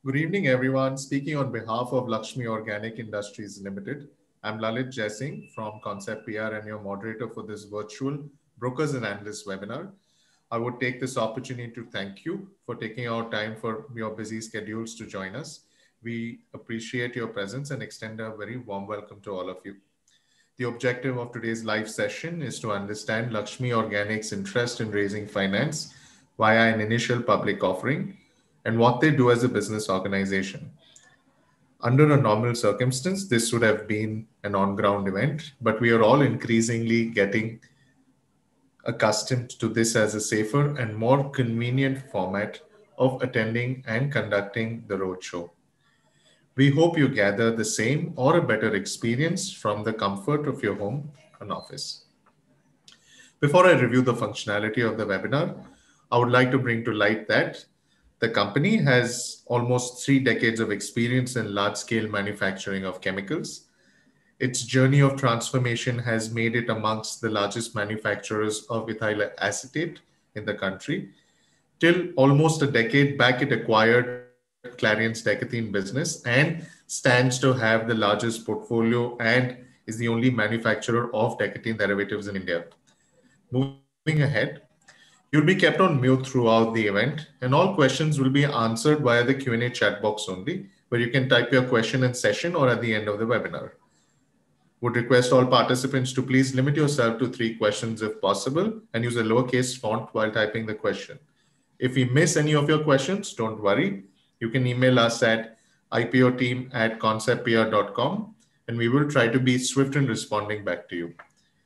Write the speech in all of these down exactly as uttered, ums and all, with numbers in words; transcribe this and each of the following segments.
Good evening, everyone. Speaking on behalf of Lakshmi Organic Industries Limited, I'm Lalit Jaising from Concept P R and your moderator for this virtual Brokers and Analysts webinar. I would take this opportunity to thank you for taking out time for your busy schedules to join us. We appreciate your presence and extend a very warm welcome to all of you. The objective of today's live session is to understand Lakshmi Organics' interest in raising finance via an initial public offering and what they do as a business organization. Under a normal circumstance, this would have been an on-ground event, but we are all increasingly getting accustomed to this as a safer and more convenient format of attending and conducting the roadshow. We hope you gather the same or a better experience from the comfort of your home and office. Before I review the functionality of the webinar, I would like to bring to light that the company has almost three decades of experience in large-scale manufacturing of chemicals. Its journey of transformation has made it amongst the largest manufacturers of ethyl acetate in the country. Till almost a decade back, it acquired Clariant's Decathin business and stands to have the largest portfolio and is the only manufacturer of Decathin derivatives in India. Moving ahead, you'll be kept on mute throughout the event, and all questions will be answered via the Q and A chat box only, where you can type your question in session or at the end of the webinar. Would request all participants to please limit yourself to three questions if possible and use a lowercase font while typing the question. If we miss any of your questions, don't worry. You can email us at ipoteam at conceptpr dot com and we will try to be swift in responding back to you.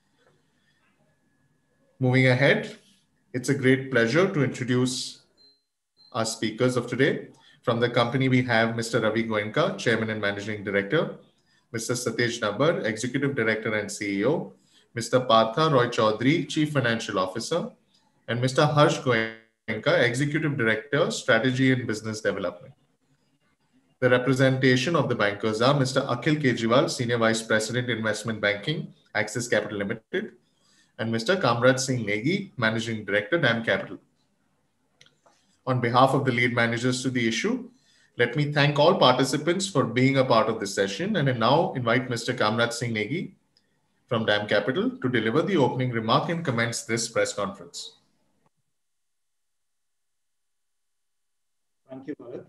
Moving ahead, it's a great pleasure to introduce our speakers of today. From the company, we have Mister Ravi Goenka, Chairman and Managing Director, Mister Satesh Nabbar, Executive Director and C E O, Mister Partha Roy Chaudhary, Chief Financial Officer, and Mister Harsh Goenka, Executive Director, Strategy and Business Development. The representation of the bankers are Mister Akhil Kejriwal, Senior Vice President, Investment Banking, Axis Capital Limited, and Mister Kamraj Singh Negi, Managing Director, DAM Capital. On behalf of the lead managers to the issue, let me thank all participants for being a part of this session, and I now invite Mister Kamraj Singh Negi from DAM Capital to deliver the opening remark and commence this press conference. Thank you, Bharat.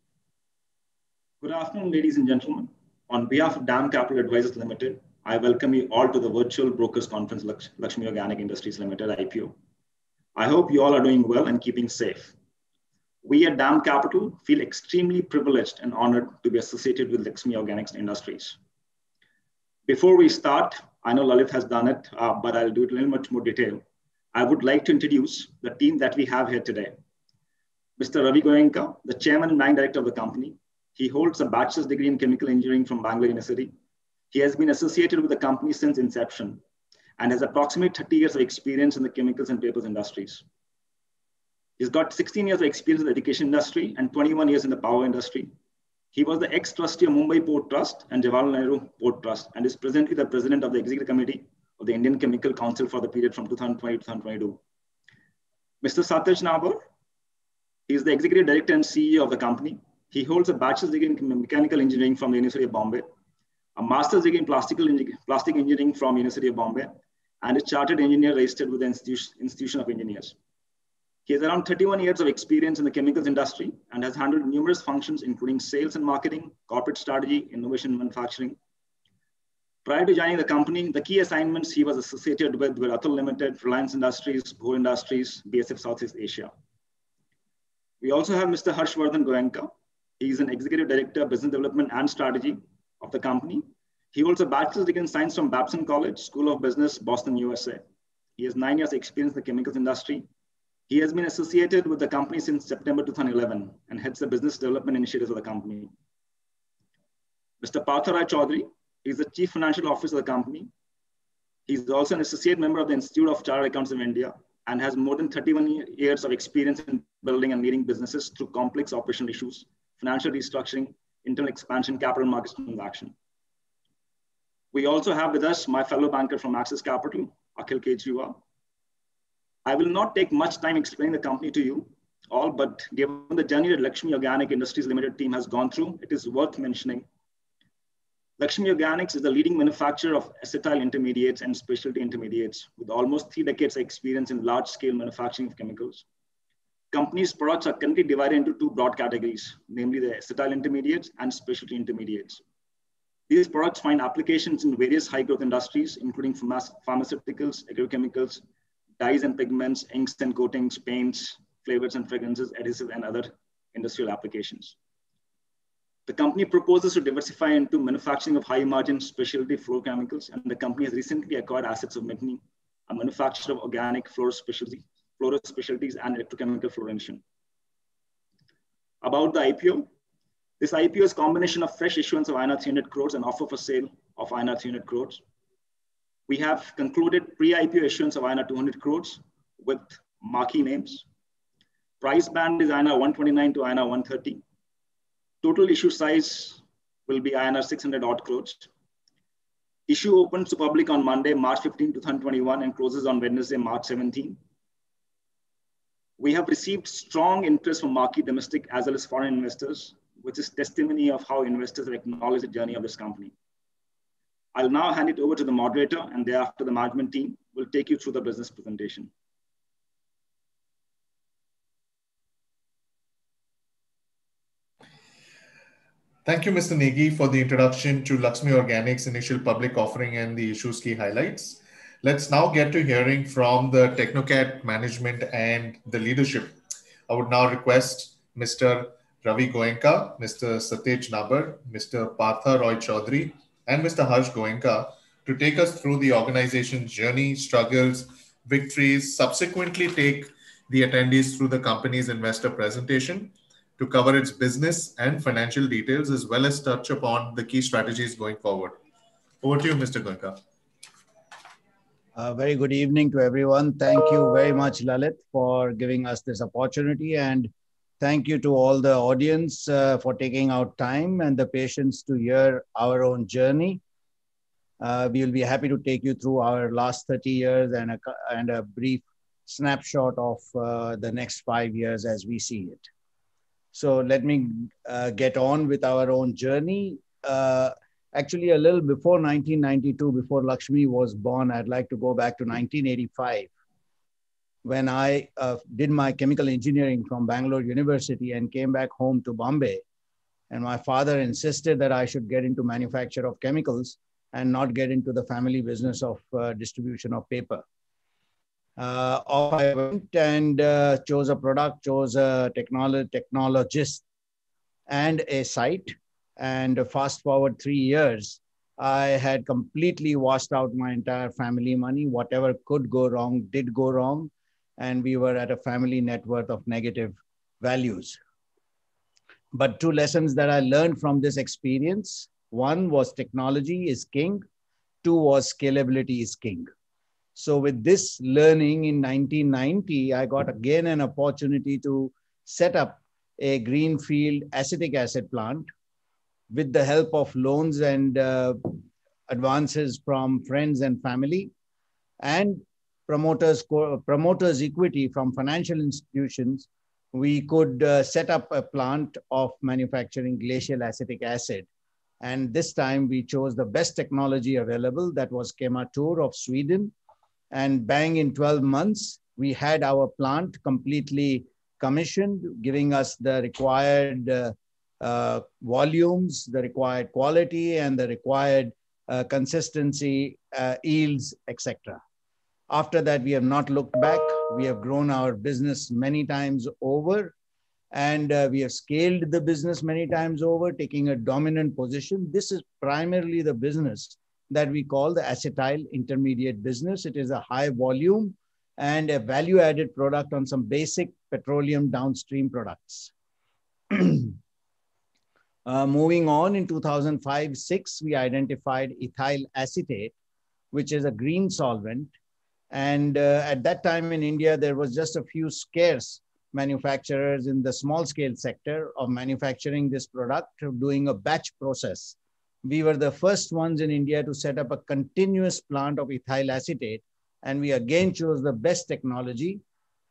Good afternoon, ladies and gentlemen. On behalf of DAM Capital Advisors Limited, I welcome you all to the virtual brokers conference Lakshmi Organic Industries Limited I P O. I hope you all are doing well and keeping safe. We at DAM Capital feel extremely privileged and honored to be associated with Lakshmi Organics Industries. Before we start, I know Lalit has done it, uh, but I'll do it in a little much more detail. I would like to introduce the team that we have here today. Mister Ravi Goenka, the Chairman and Managing Director of the company. He holds a bachelor's degree in chemical engineering from Bangalore University. He has been associated with the company since inception and has approximately thirty years of experience in the chemicals and papers industries. He's got sixteen years of experience in the education industry and twenty-one years in the power industry. He was the ex-trustee of Mumbai Port Trust and Jawaharlal Nehru Port Trust and is presently the president of the Executive Committee of the Indian Chemical Council for the period from two thousand twenty to two thousand twenty-two. Mister Satesh Nabbar, he is the Executive Director and C E O of the company. He holds a bachelor's degree in mechanical engineering from the University of Bombay, a master's degree in plastic engineering from University of Bombay, and a chartered engineer registered with the Institution of Engineers. He has around thirty-one years of experience in the chemicals industry and has handled numerous functions, including sales and marketing, corporate strategy, innovation, and manufacturing. Prior to joining the company, the key assignments he was associated with were Atul Limited, Reliance Industries, Bhur Industries, B S F Southeast Asia. We also have Mister Harshvardhan Goenka. He is an Executive Director, Business Development and Strategy of the company. He holds a bachelor's degree in science from Babson College, School of Business, Boston, U S A. He has nine years experience in the chemicals industry. He has been associated with the company since September two thousand eleven and heads the business development initiatives of the company. Mister Partha Roy Chaudhary is the Chief Financial Officer of the company. He's also an associate member of the Institute of Chartered Accountants of India and has more than thirty-one years of experience in building and leading businesses through complex operational issues, financial restructuring, internal expansion, capital markets transaction. We also have with us my fellow banker from Axis Capital, Akhil Kejriwal. I will not take much time explaining the company to you. all, but given the journey that Laxmi Organic Industries Limited team has gone through, it is worth mentioning. Laxmi Organics is the leading manufacturer of acetyl intermediates and specialty intermediates with almost three decades of experience in large-scale manufacturing of chemicals. Company's products are currently divided into two broad categories, namely the acetyl intermediates and specialty intermediates. These products find applications in various high-growth industries, including pharmaceuticals, agrochemicals, dyes and pigments, inks and coatings, paints, flavors and fragrances, adhesives, and other industrial applications. The company proposes to diversify into manufacturing of high-margin specialty fluorochemicals, and the company has recently acquired assets of Miteni, a manufacturer of organic fluoro specialty, fluoro specialties and electrochemical fluorination. About the I P O, this I P O is a combination of fresh issuance of I N R three hundred crores and offer for sale of I N R three hundred crores. We have concluded pre-I P O issuance of I N R two hundred crores with marquee names. Price band is I N R one twenty-nine to I N R one thirty. Total issue size will be I N R six hundred odd crores. Issue opens to public on Monday, March fifteenth, two thousand twenty-one and closes on Wednesday, March seventeenth. We have received strong interest from marquee domestic as well as foreign investors, which is testimony of how investors have acknowledged the journey of this company. I'll now hand it over to the moderator, and thereafter the management team will take you through the business presentation. Thank you, Mister Negi, for the introduction to Laxmi Organics' initial public offering and the issues key highlights. Let's now get to hearing from the Technocat management and the leadership. I would now request Mister Ravi Goenka, Mister Satej Nabar, Mister Partha Roy Chaudhary, and Mister Harsh Goenka to take us through the organization's journey, struggles, victories, subsequently take the attendees through the company's investor presentation, to cover its business and financial details, as well as touch upon the key strategies going forward. Over to you, Mister Goenka. Uh, very good evening to everyone. Thank you very much, Lalit, for giving us this opportunity. And thank you to all the audience uh, for taking out time and the patience to hear our own journey. Uh, we will be happy to take you through our last thirty years and a, and a brief snapshot of uh, the next five years as we see it. So let me uh, get on with our own journey. Uh, actually, a little before nineteen ninety-two, before Laxmi was born, I'd like to go back to nineteen eighty-five, when I uh, did my chemical engineering from Bangalore University and came back home to Bombay. And my father insisted that I should get into manufacture of chemicals and not get into the family business of uh, distribution of paper. Uh, off I went and uh, chose a product, chose a technolo technologist and a site. And fast forward three years, I had completely washed out my entire family money. Whatever could go wrong did go wrong. And we were at a family net worth of negative values. But two lessons that I learned from this experience. One was technology is king. Two was scalability is king. So with this learning in nineteen ninety, I got again an opportunity to set up a greenfield acetic acid plant with the help of loans and uh, advances from friends and family and promoters, promoters equity from financial institutions. We could uh, set up a plant of manufacturing glacial acetic acid. And this time we chose the best technology available, that was Kemator of Sweden. And bang, in twelve months, we had our plant completely commissioned, giving us the required uh, uh, volumes, the required quality, and the required uh, consistency, uh, yields, et cetera. After that, we have not looked back. We have grown our business many times over, and uh, we have scaled the business many times over, taking a dominant position. This is primarily the business that we call the acetyl intermediate business. It is a high volume and a value-added product on some basic petroleum downstream products. uh, moving on, in two thousand five six, we identified ethyl acetate, which is a green solvent. And uh, at that time in India, there was just a few scarce manufacturers in the small scale sector of manufacturing this product, doing a batch process. We were the first ones in India to set up a continuous plant of ethyl acetate, and we again chose the best technology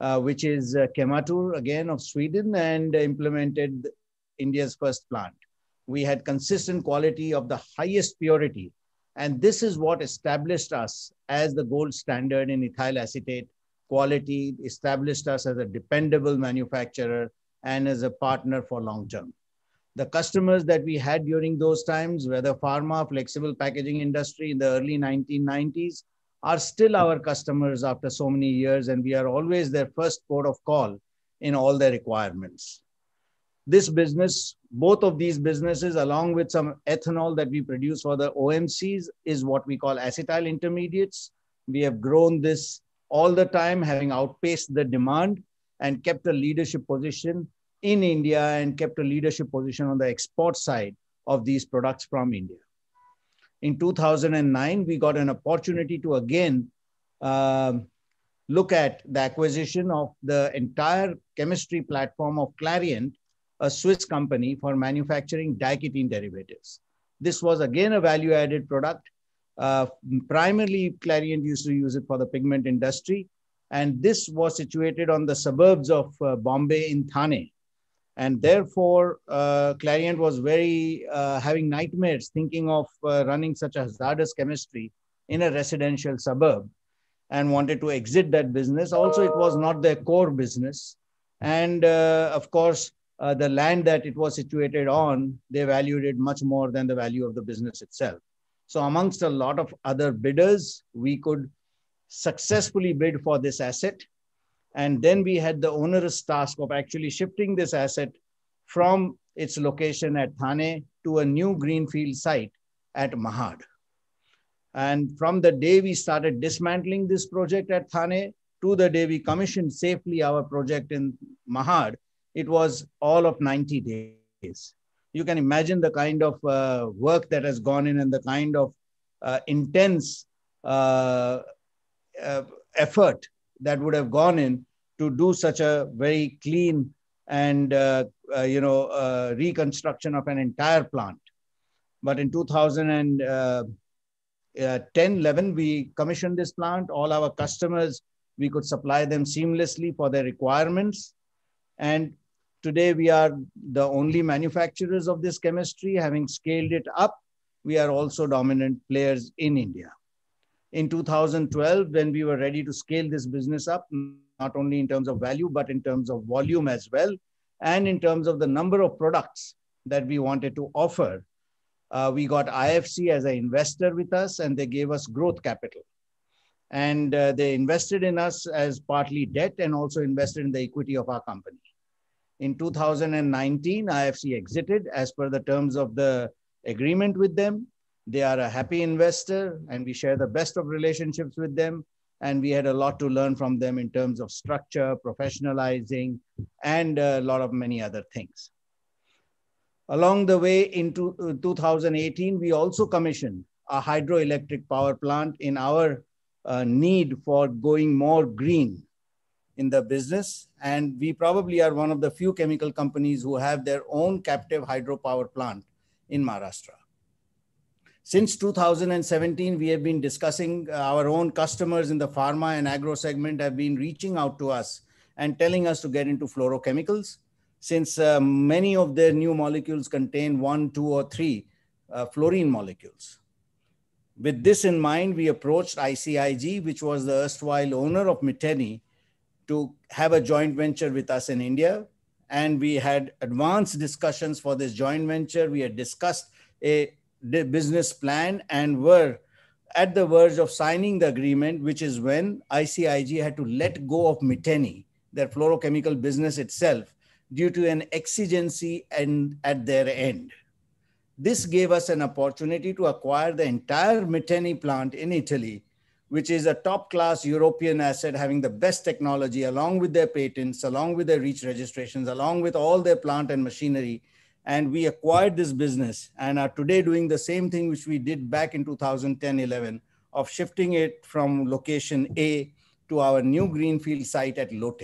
uh, which is uh, Kematur, again of Sweden, and implemented India's first plant. We had consistent quality of the highest purity. And this is what established us as the gold standard in ethyl acetate quality, established us as a dependable manufacturer and as a partner for long term. The customers that we had during those times, whether pharma, flexible packaging industry in the early nineteen nineties, are still our customers after so many years, and we are always their first port of call in all their requirements. This business, both of these businesses, along with some ethanol that we produce for the O M Cs, is what we call acetyl intermediates. We have grown this all the time, having outpaced the demand and kept a leadership position in India and kept a leadership position on the export side of these products from India. In two thousand nine, we got an opportunity to again uh, look at the acquisition of the entire chemistry platform of Clariant, a Swiss company for manufacturing diketene derivatives. This was again a value-added product. Uh, primarily, Clariant used to use it for the pigment industry. And this was situated on the suburbs of uh, Bombay in Thane. And therefore, uh, Clariant was very uh, having nightmares thinking of uh, running such a hazardous chemistry in a residential suburb and wanted to exit that business. Also, it was not their core business. And uh, of course, uh, the land that it was situated on, they valued it much more than the value of the business itself. So amongst a lot of other bidders, we could successfully bid for this asset. And then we had the onerous task of actually shifting this asset from its location at Thane to a new greenfield site at Mahad. And from the day we started dismantling this project at Thane to the day we commissioned safely our project in Mahad, it was all of ninety days. You can imagine the kind of uh, work that has gone in and the kind of uh, intense uh, uh, effort that would have gone in to do such a very clean and uh, uh, you know uh, reconstruction of an entire plant. But in two thousand ten eleven, we commissioned this plant. All our customers, we could supply them seamlessly for their requirements. And today we are the only manufacturers of this chemistry. Having scaled it up, we are also dominant players in India. In two thousand twelve, when we were ready to scale this business up, not only in terms of value, but in terms of volume as well, and in terms of the number of products that we wanted to offer, uh, we got I F C as an investor with us, and they gave us growth capital. And uh, they invested in us as partly debt and also invested in the equity of our company. In two thousand nineteen, I F C exited as per the terms of the agreement with them. They are a happy investor, and we share the best of relationships with them. And we had a lot to learn from them in terms of structure, professionalizing, and a lot of many other things. Along the way, in two thousand eighteen, we also commissioned a hydroelectric power plant in our uh, need for going more green in the business. And we probably are one of the few chemical companies who have their own captive hydropower plant in Maharashtra. Since two thousand seventeen, we have been discussing our own customers in the pharma and agro segment have been reaching out to us and telling us to get into fluorochemicals, since uh, many of their new molecules contain one, two, or three uh, fluorine molecules. With this in mind, we approached I C I G, which was the erstwhile owner of Miteni, to have a joint venture with us in India. And we had advanced discussions for this joint venture. We had discussed a business plan and were at the verge of signing the agreement, which is when I C I G had to let go of Miteni, their fluorochemical business itself, due to an exigency and at their end. This gave us an opportunity to acquire the entire Miteni plant in Italy, which is a top-class European asset having the best technology, along with their patents, along with their REACH registrations, along with all their plant and machinery. And we acquired this business and are today doing the same thing which we did back in two thousand ten eleven of shifting it from location A to our new greenfield site at Lote.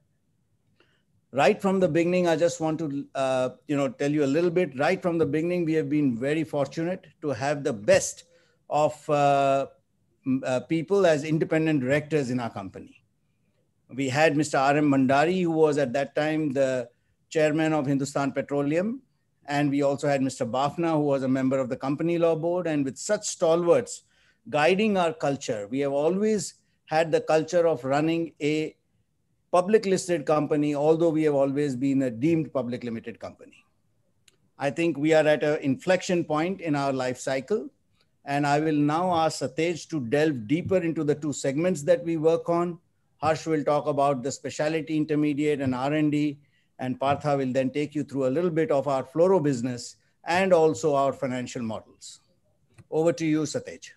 Right from the beginning, I just want to uh, you know, tell you a little bit. Right from the beginning, we have been very fortunate to have the best of uh, uh, people as independent directors in our company. We had Mister R M Mandari, who was at that time the chairman of Hindustan Petroleum. And we also had Mister Bafna, who was a member of the company law board. And with such stalwarts guiding our culture, we have always had the culture of running a public listed company, although we have always been a deemed public limited company. I think we are at an inflection point in our life cycle. And I will now ask Satej to delve deeper into the two segments that we work on. Harsh will talk about the specialty intermediate and R and D, and Partha will then take you through a little bit of our fluoro business and also our financial models. Over to you, Satej.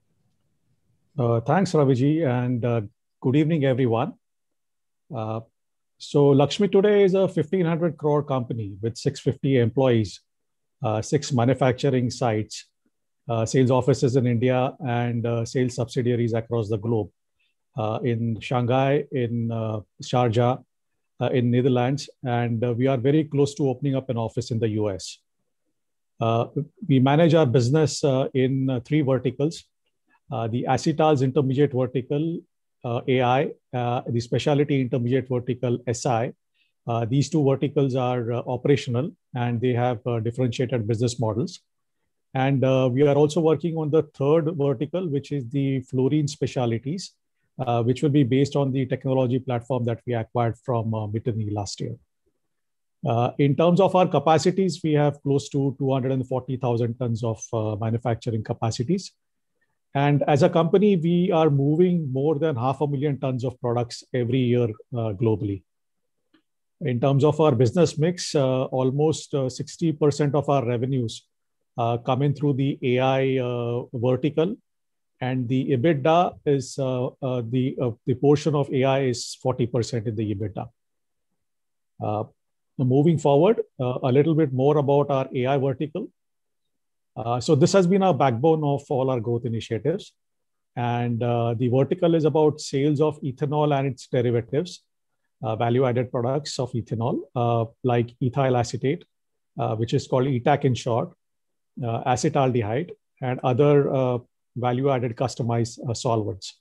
Uh, thanks, Raviji, and uh, good evening, everyone. Uh, so Laxmi today is a fifteen hundred crore company with six hundred fifty employees, uh, six manufacturing sites, uh, sales offices in India, and uh, sales subsidiaries across the globe. Uh, in Shanghai, in uh, Sharjah, uh, in Netherlands, and uh, we are very close to opening up an office in the U S. Uh, we manage our business uh, in uh, three verticals. Uh, the acetals intermediate vertical, uh, A I, uh, the specialty intermediate vertical, S I. Uh, these two verticals are uh, operational and they have uh, differentiated business models. And uh, we are also working on the third vertical, which is the fluorine specialties, uh, which will be based on the technology platform that we acquired from uh, Miteni last year. Uh, in terms of our capacities, we have close to two hundred forty thousand tons of uh, manufacturing capacities. And as a company, we are moving more than half a million tons of products every year uh, globally. In terms of our business mix, uh, almost uh, sixty percent of our revenues uh, come in through the A I uh, vertical, and the EBITDA is uh, uh, the uh, the portion of A I is forty percent in the EBITDA. Uh, moving forward, uh, a little bit more about our A I vertical. Uh, so this has been our backbone of all our growth initiatives. And uh, the vertical is about sales of ethanol and its derivatives, uh, value-added products of ethanol, uh, like ethyl acetate, uh, which is called E T A C in short, uh, acetaldehyde, and other uh, value-added customized uh, solvents.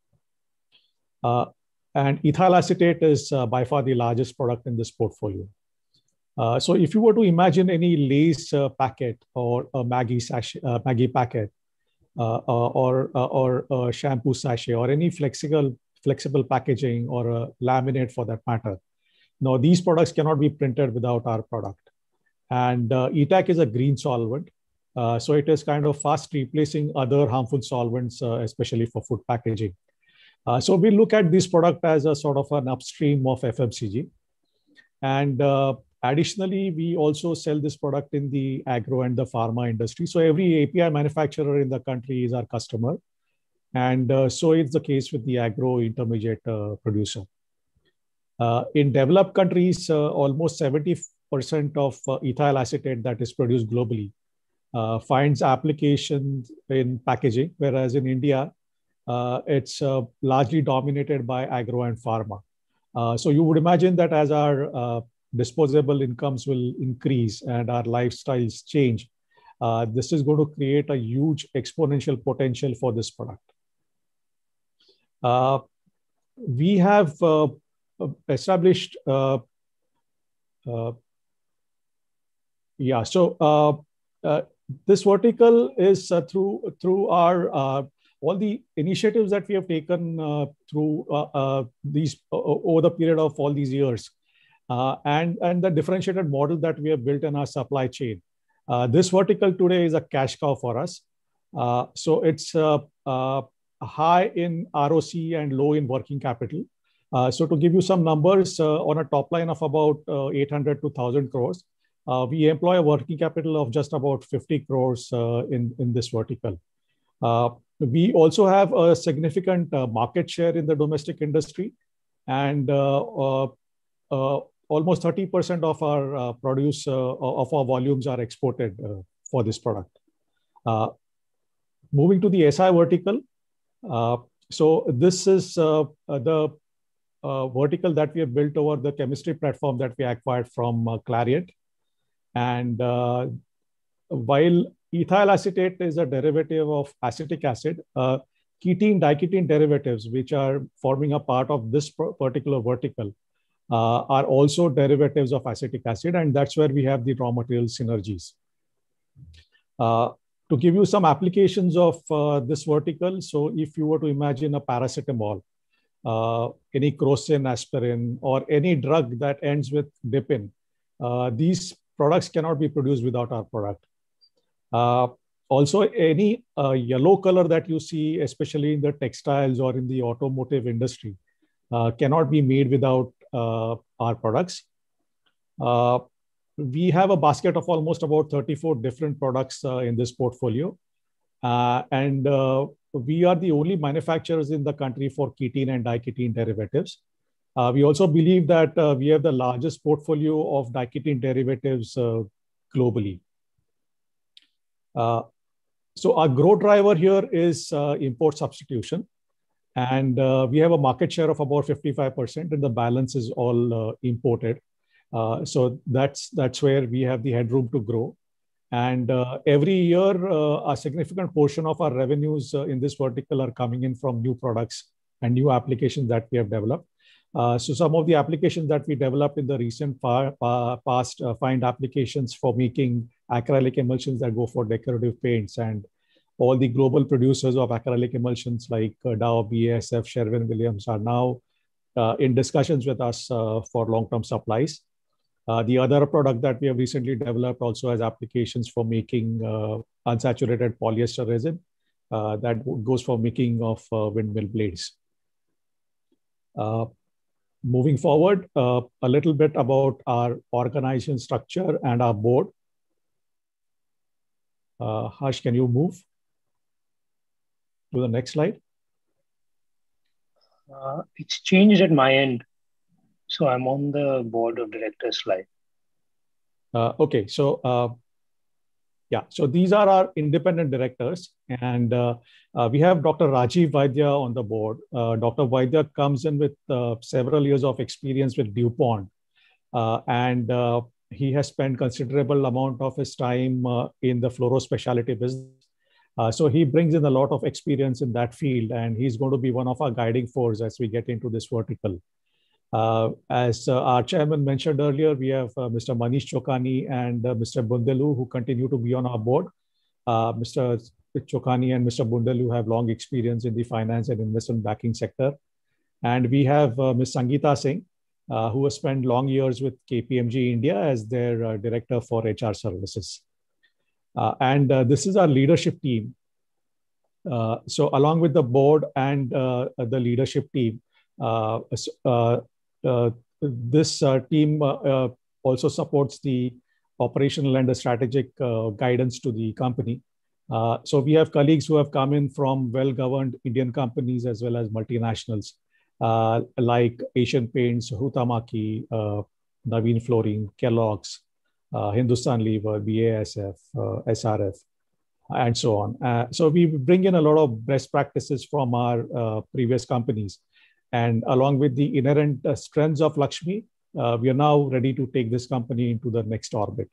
Uh, and ethyl acetate is uh, by far the largest product in this portfolio. Uh, so if you were to imagine any Lay's uh, packet or a Maggi sachet, uh, Maggi packet, uh, uh, or uh, or a shampoo sachet, or any flexible flexible packaging, or a laminate for that matter, now these products cannot be printed without our product. And uh, E T A C is a green solvent, uh, so it is kind of fast replacing other harmful solvents, uh, especially for food packaging. Uh, so we look at this product as a sort of an upstream of F M C G, and uh, additionally, we also sell this product in the agro and the pharma industry. So every A P I manufacturer in the country is our customer. And uh, so it's the case with the agro intermediate uh, producer. Uh, in developed countries, uh, almost seventy percent of uh, ethyl acetate that is produced globally uh, finds applications in packaging, whereas in India, uh, it's uh, largely dominated by agro and pharma. Uh, so you would imagine that as our uh, disposable incomes will increase and our lifestyles change, uh, this is going to create a huge exponential potential for this product. Uh, we have uh, established, uh, uh, yeah, so uh, uh, this vertical is uh, through, through our, uh, all the initiatives that we have taken uh, through uh, uh, these, uh, over the period of all these years. Uh, and, and the differentiated model that we have built in our supply chain. Uh, this vertical today is a cash cow for us. Uh, so it's uh, uh, high in R O C and low in working capital. Uh, so to give you some numbers, uh, on a top line of about uh, eight hundred to one thousand crores, uh, we employ a working capital of just about fifty crores uh, in, in this vertical. Uh, we also have a significant uh, market share in the domestic industry, and uh, uh, uh, almost thirty percent of our uh, produce, uh, of our volumes are exported uh, for this product. Uh, moving to the S I vertical. Uh, so this is uh, the uh, vertical that we have built over the chemistry platform that we acquired from uh, Clariant. And uh, while ethyl acetate is a derivative of acetic acid, uh, ketene, diketene derivatives, which are forming a part of this particular vertical, uh, are also derivatives of acetic acid, and that's where we have the raw material synergies. Uh, to give you some applications of uh, this vertical, so if you were to imagine a paracetamol, uh, any crocin, aspirin, or any drug that ends with dipin, uh, these products cannot be produced without our product. Uh, also, any uh, yellow color that you see, especially in the textiles or in the automotive industry, uh, cannot be made without uh, our products. Uh, we have a basket of almost about thirty-four different products uh, in this portfolio. Uh, and uh, we are the only manufacturers in the country for ketene and diketene derivatives. Uh, we also believe that uh, we have the largest portfolio of diketene derivatives uh, globally. Uh, so our growth driver here is uh, import substitution. And uh, we have a market share of about fifty-five percent, and the balance is all uh, imported. Uh, so that's, that's where we have the headroom to grow. And uh, every year, uh, a significant portion of our revenues uh, in this vertical are coming in from new products and new applications that we have developed. Uh, so some of the applications that we developed in the recent pa pa past uh, find applications for making acrylic emulsions that go for decorative paints, and all the global producers of acrylic emulsions like uh, Dow, B A S F, Sherwin-Williams are now uh, in discussions with us uh, for long-term supplies. Uh, the other product that we have recently developed also has applications for making uh, unsaturated polyester resin uh, that goes for making of uh, windmill blades. Uh, moving forward, uh, a little bit about our organization structure and our board. Uh, Harsh, can you move to the next slide? Uh, it's changed at my end. So I'm on the board of directors slide. Uh, okay, so uh, yeah, so these are our independent directors, and uh, uh, we have Doctor Rajiv Vaidya on the board. Uh, Doctor Vaidya comes in with uh, several years of experience with DuPont, uh, and uh, he has spent considerable amount of his time uh, in the fluoro specialty business. Uh, so he brings in a lot of experience in that field, and he's going to be one of our guiding force as we get into this vertical. Uh, as uh, our chairman mentioned earlier, we have uh, Mister Manish Chokani and uh, Mister Bundelu, who continue to be on our board. Uh, Mister Chokani and Mister Bundelu have long experience in the finance and investment banking sector. And we have uh, Miz Sangeeta Singh, uh, who has spent long years with K P M G India as their uh, director for H R services. Uh, and uh, this is our leadership team. Uh, so along with the board and uh, the leadership team, uh, uh, Uh, this uh, team uh, uh, also supports the operational and the strategic uh, guidance to the company. Uh, so we have colleagues who have come in from well-governed Indian companies as well as multinationals uh, like Asian Paints, Huhtamaki, uh, Naveen Fluorine, Kellogg's, uh, Hindustan Lever, B A S F, uh, S R F, and so on. Uh, so we bring in a lot of best practices from our uh, previous companies. And along with the inherent uh, strengths of Laxmi, uh, we are now ready to take this company into the next orbit.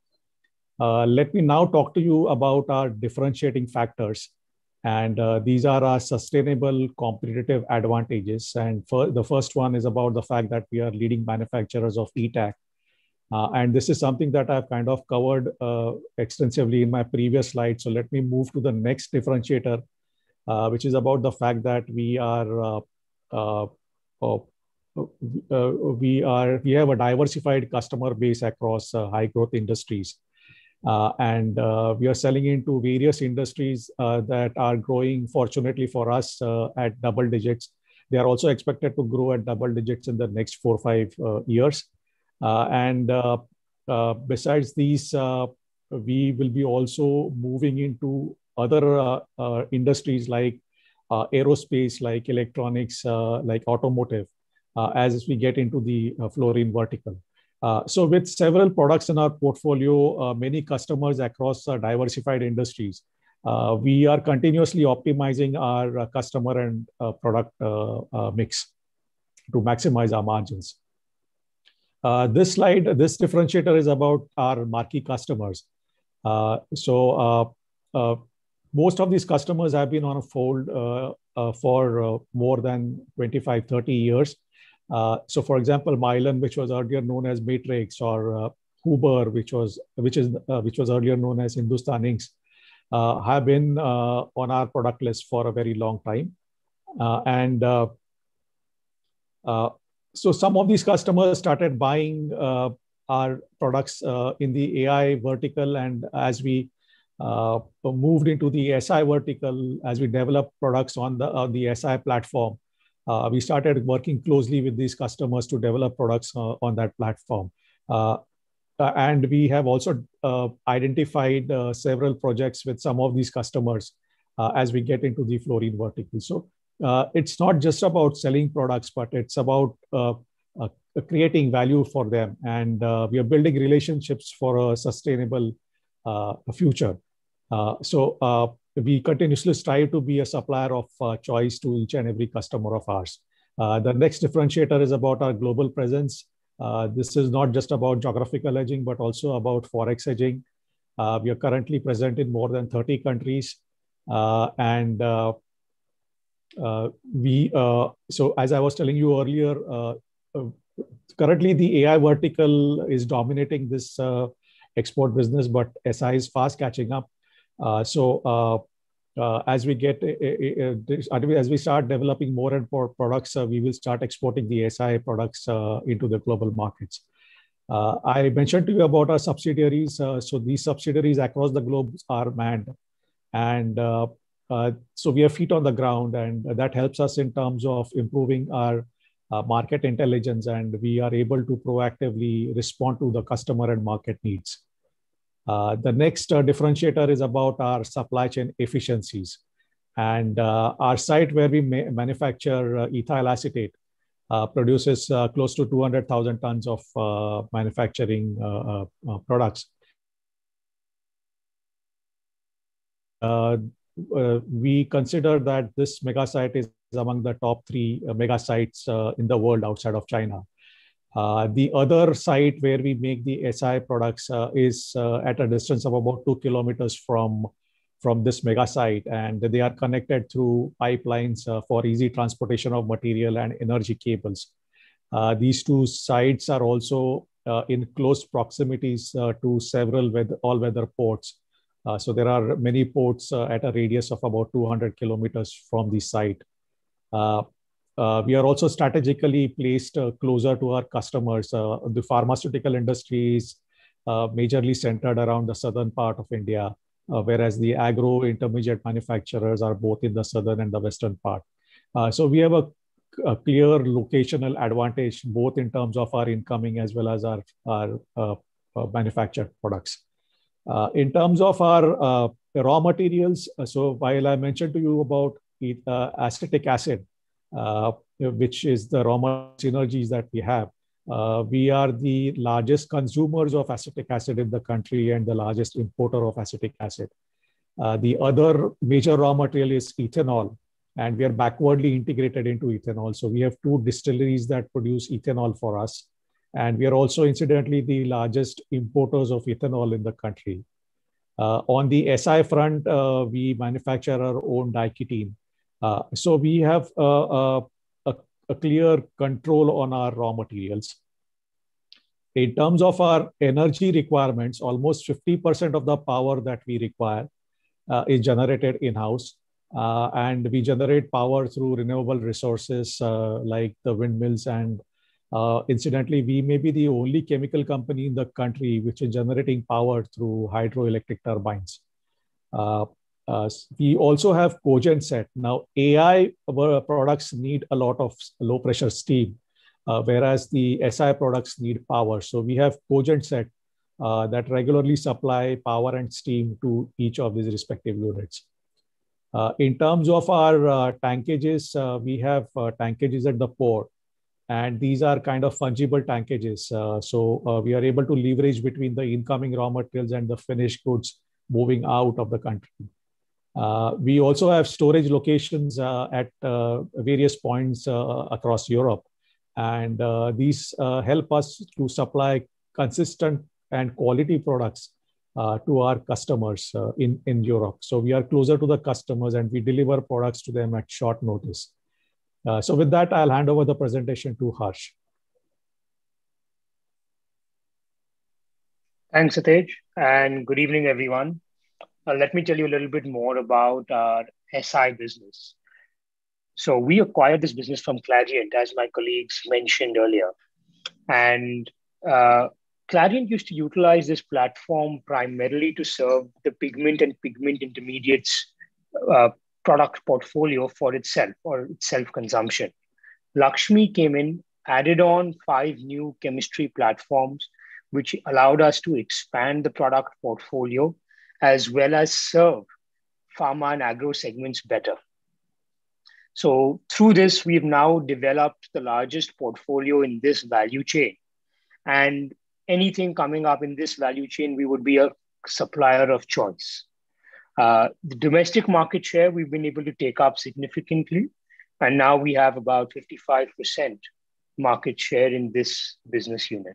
Uh, let me now talk to you about our differentiating factors. And uh, these are our sustainable competitive advantages. And for, the first one is about the fact that we are leading manufacturers of E TAC. Uh, and this is something that I've kind of covered uh, extensively in my previous slide. So let me move to the next differentiator, uh, which is about the fact that we are uh, Uh, uh, uh, we are we have a diversified customer base across uh, high growth industries, uh, and uh, we are selling into various industries uh, that are growing, fortunately for us, uh, at double digits. They are also expected to grow at double digits in the next four or five uh, years. Uh, and uh, uh, besides these, uh, we will be also moving into other uh, uh, industries like Uh, aerospace, like electronics, uh, like automotive, uh, as we get into the uh, fluorine vertical. Uh, so with several products in our portfolio, uh, many customers across uh, diversified industries, uh, we are continuously optimizing our uh, customer and uh, product uh, uh, mix to maximize our margins. Uh, this slide, this differentiator is about our marquee customers. Uh, so uh, uh, most of these customers have been on a fold uh, uh, for uh, more than twenty-five, thirty years. Uh, so, for example, Mylan, which was earlier known as Matrix, or uh, Huber, which was which is uh, which was earlier known as Hindustan Inks, uh, have been uh, on our product list for a very long time. Uh, and uh, uh, so, some of these customers started buying uh, our products uh, in the A I vertical, and as we uh, moved into the S I vertical, as we developed products on the on the S I platform. Uh, we started working closely with these customers to develop products uh, on that platform. Uh, uh, and we have also uh, identified uh, several projects with some of these customers uh, as we get into the fluorine vertical. So uh, it's not just about selling products, but it's about uh, uh, creating value for them. And uh, we are building relationships for a sustainable uh, future. Uh, so uh, we continuously strive to be a supplier of uh, choice to each and every customer of ours. Uh, the next differentiator is about our global presence. Uh, this is not just about geographical hedging, but also about forex hedging. Uh, we are currently present in more than thirty countries. Uh, and uh, uh, we, uh, so as I was telling you earlier, uh, uh, currently the A I vertical is dominating this uh, export business, but S I is fast catching up. Uh, so uh, uh, as we get, uh, uh, as we start developing more and more products, uh, we will start exporting the S I products uh, into the global markets. Uh, I mentioned to you about our subsidiaries. Uh, so these subsidiaries across the globe are manned. And uh, uh, so we have feet on the ground, and that helps us in terms of improving our uh, market intelligence, and we are able to proactively respond to the customer and market needs. Uh, the next uh, differentiator is about our supply chain efficiencies. And uh, our site where we ma manufacture uh, ethyl acetate uh, produces uh, close to two hundred thousand tons of uh, manufacturing uh, uh, products. Uh, uh, we consider that this mega site is among the top three uh, mega sites uh, in the world outside of China. Uh, the other site where we make the S I products uh, is uh, at a distance of about two kilometers from, from this mega site, and they are connected through pipelines uh, for easy transportation of material and energy cables. Uh, these two sites are also uh, in close proximities uh, to several weather, all-weather ports. Uh, so there are many ports uh, at a radius of about two hundred kilometers from the site. Uh, Uh, we are also strategically placed uh, closer to our customers. Uh, the pharmaceutical industry is uh, majorly centered around the southern part of India, uh, whereas the agro intermediate manufacturers are both in the southern and the western part. Uh, so we have a, a clear locational advantage, both in terms of our incoming as well as our, our uh, uh, manufactured products. Uh, in terms of our uh, raw materials, uh, so while I mentioned to you about uh, acetic acid, Uh, which is the raw material synergies that we have. Uh, we are the largest consumers of acetic acid in the country and the largest importer of acetic acid. Uh, the other major raw material is ethanol, and we are backwardly integrated into ethanol. So we have two distilleries that produce ethanol for us. And we are also incidentally the largest importers of ethanol in the country. Uh, on the S I front, uh, we manufacture our own diketene. Uh, so we have uh, uh, a, a clear control on our raw materials. In terms of our energy requirements, almost fifty percent of the power that we require uh, is generated in-house. Uh, and we generate power through renewable resources uh, like the windmills. And uh, incidentally, we may be the only chemical company in the country which is generating power through hydroelectric turbines. Uh, Uh, we also have Cogenset. Now, A I products need a lot of low pressure steam, uh, whereas the S I products need power. So we have Cogenset uh, that regularly supply power and steam to each of these respective units. Uh, in terms of our uh, tankages, uh, we have uh, tankages at the port, and these are kind of fungible tankages. Uh, so uh, we are able to leverage between the incoming raw materials and the finished goods moving out of the country. Uh, we also have storage locations uh, at uh, various points uh, across Europe. And uh, these uh, help us to supply consistent and quality products uh, to our customers uh, in, in Europe. So we are closer to the customers and we deliver products to them at short notice. Uh, so with that, I'll hand over the presentation to Harsh. Thanks, Satej, and good evening, everyone. Uh, let me tell you a little bit more about our S I business. So we acquired this business from Clariant, as my colleagues mentioned earlier. And uh, Clariant used to utilize this platform primarily to serve the pigment and pigment intermediates uh, product portfolio for itself or its self-consumption. Lakshmi came in, added on five new chemistry platforms, which allowed us to expand the product portfolio as well as serve pharma and agro segments better. So through this, we've now developed the largest portfolio in this value chain. And anything coming up in this value chain, we would be a supplier of choice. Uh, the domestic market share, we've been able to take up significantly. And now we have about fifty-five percent market share in this business unit.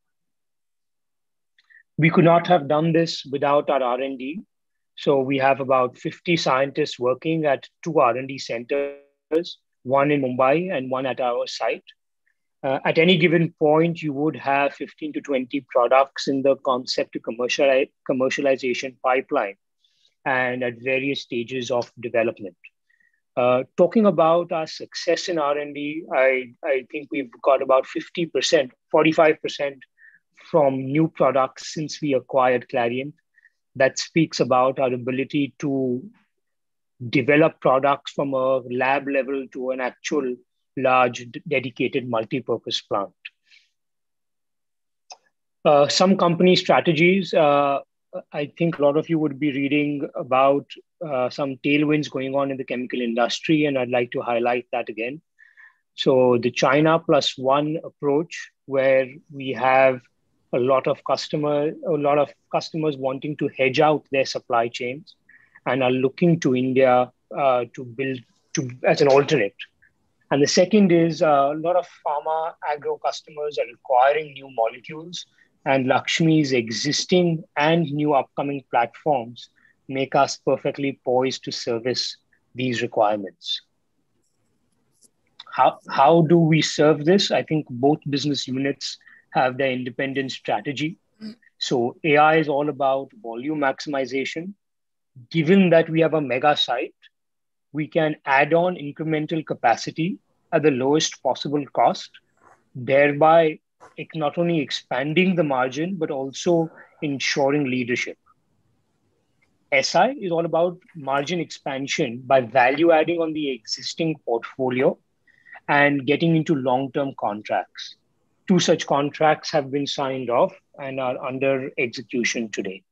We could not have done this without our R and D. So we have about fifty scientists working at two R and D centers, one in Mumbai and one at our site. Uh, at any given point, you would have fifteen to twenty products in the concept to commercialize, commercialization pipeline and at various stages of development. Uh, talking about our success in R and D, I, I think we've got about fifty percent, forty-five percent from new products since we acquired Clariant. That speaks about our ability to develop products from a lab level to an actual large dedicated multi-purpose plant. Uh, some company strategies, uh, I think a lot of you would be reading about uh, some tailwinds going on in the chemical industry, and I'd like to highlight that again. So the China plus one approach, where we have a lot of customer, a lot of customers wanting to hedge out their supply chains and are looking to India uh, to build to as an alternate. And the second is uh, a lot of pharma agro customers are requiring new molecules, and Lakshmi's existing and new upcoming platforms make us perfectly poised to service these requirements. How, how do we serve this? I think both business units have their independent strategy. So A I is all about volume maximization. Given that we have a mega site, we can add on incremental capacity at the lowest possible cost, thereby not only expanding the margin, but also ensuring leadership. S I is all about margin expansion by value adding on the existing portfolio and getting into long-term contracts. Two such contracts have been signed off and are under execution today.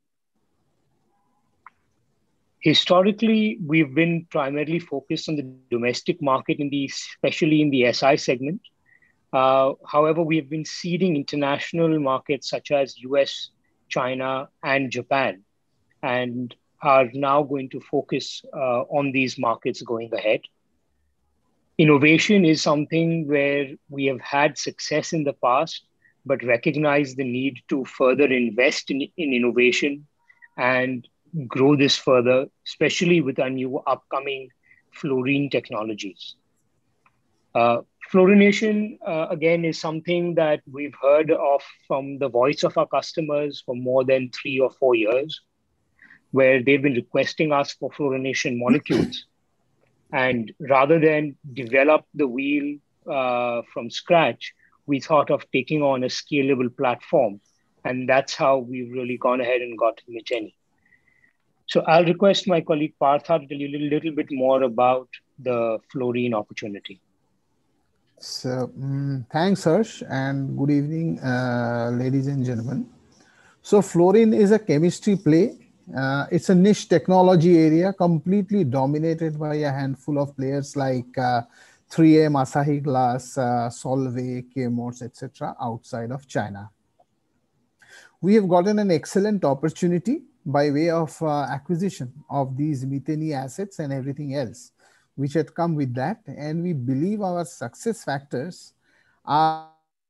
Historically, we've been primarily focused on the domestic market, in the, especially in the S I segment. Uh, however, we have been seeding international markets such as U S, China, and Japan, and are now going to focus uh, on these markets going ahead. Innovation is something where we have had success in the past, but recognize the need to further invest in, in innovation and grow this further, especially with our new upcoming fluorine technologies. Uh, fluorination, uh, again, is something that we've heard of from the voice of our customers for more than three or four years, where they've been requesting us for fluorination molecules. And rather than develop the wheel uh, from scratch, we thought of taking on a scalable platform. And that's how we've really gone ahead and got Miteni. So I'll request my colleague Partha to tell you a little, little bit more about the fluorine opportunity. So um, thanks, Harsh, and good evening, uh, ladies and gentlemen. So fluorine is a chemistry play. Uh, it's a niche technology area completely dominated by a handful of players like uh, three M, Asahi Glass, uh, Solvay, Chemours, et cetera outside of China. We have gotten an excellent opportunity by way of uh, acquisition of these Miteni assets and everything else, which had come with that. And we believe our success factors are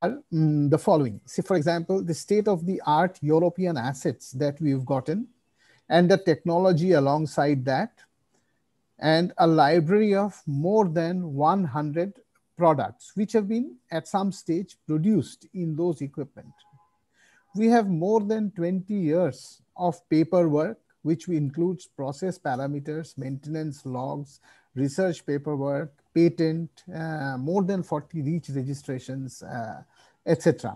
um, the following. See, for example, the state-of-the-art European assets that we've gotten and the technology alongside that, and a library of more than one hundred products which have been at some stage produced in those equipment. We have more than twenty years of paperwork, which includes process parameters, maintenance logs, research paperwork, patent, uh, more than forty REACH registrations, uh, et cetera.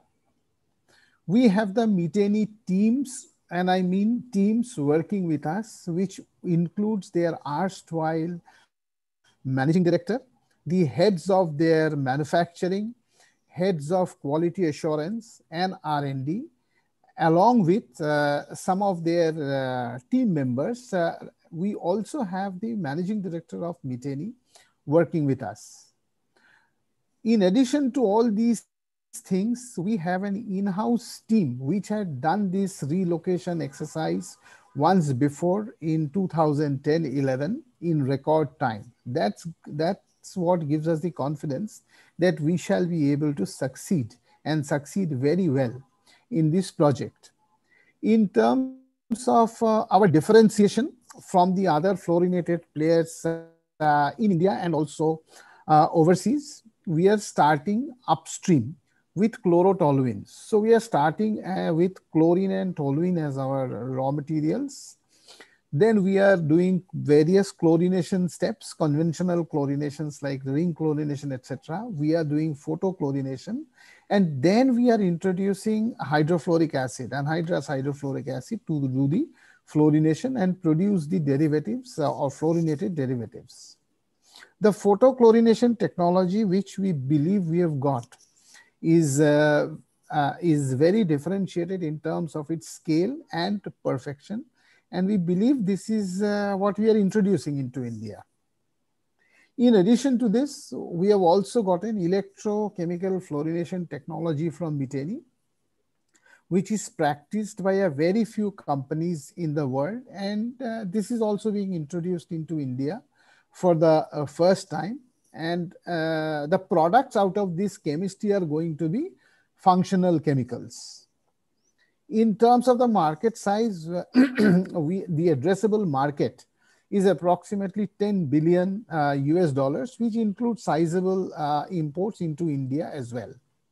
We have the Miteni teams, and I mean teams working with us, which includes their erstwhile managing director, the heads of their manufacturing, heads of quality assurance and R and D, along with uh, some of their uh, team members. Uh, we also have the managing director of Miteni working with us. In addition to all these things, we have an in-house team which had done this relocation exercise once before in two thousand ten eleven in record time. That's, that's what gives us the confidence that we shall be able to succeed and succeed very well in this project. In terms of uh, our differentiation from the other fluorinated players uh, in India and also uh, overseas, we are starting upstream with chlorotoluenes. So we are starting uh, with chlorine and toluene as our raw materials. Then we are doing various chlorination steps, conventional chlorinations like ring chlorination, et cetera. We are doing photochlorination. And then we are introducing hydrofluoric acid, anhydrous hydrofluoric acid, to do the fluorination and produce the derivatives uh, or fluorinated derivatives. The photochlorination technology, which we believe we have got, is, uh, uh, is very differentiated in terms of its scale and perfection. And we believe this is uh, what we are introducing into India. In addition to this, we have also got an electrochemical fluorination technology from Miteni, which is practiced by a very few companies in the world. And uh, this is also being introduced into India for the uh, first time. And uh, the products out of this chemistry are going to be functional chemicals. In terms of the market size, we, the addressable market is approximately ten billion uh, U S dollars, which includes sizable uh, imports into India as well.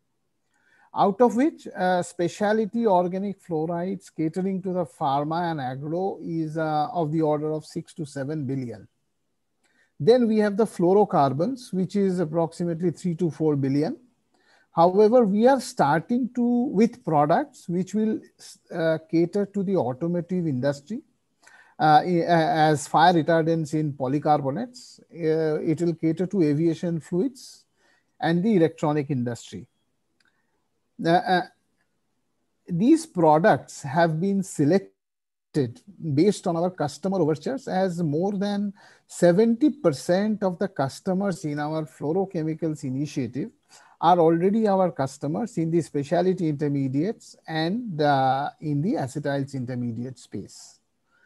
Out of which uh, specialty organic fluorides catering to the pharma and agro is uh, of the order of six to seven billion. Then we have the fluorocarbons, which is approximately three to four billion. However, we are starting to with products which will uh, cater to the automotive industry uh, as fire retardants in polycarbonates. Uh, it will cater to aviation fluids and the electronic industry. Uh, uh, these products have been selected based on our customer overtures, as more than seventy percent of the customers in our fluorochemicals initiative are already our customers in the specialty intermediates and uh, in the acetyls intermediate space.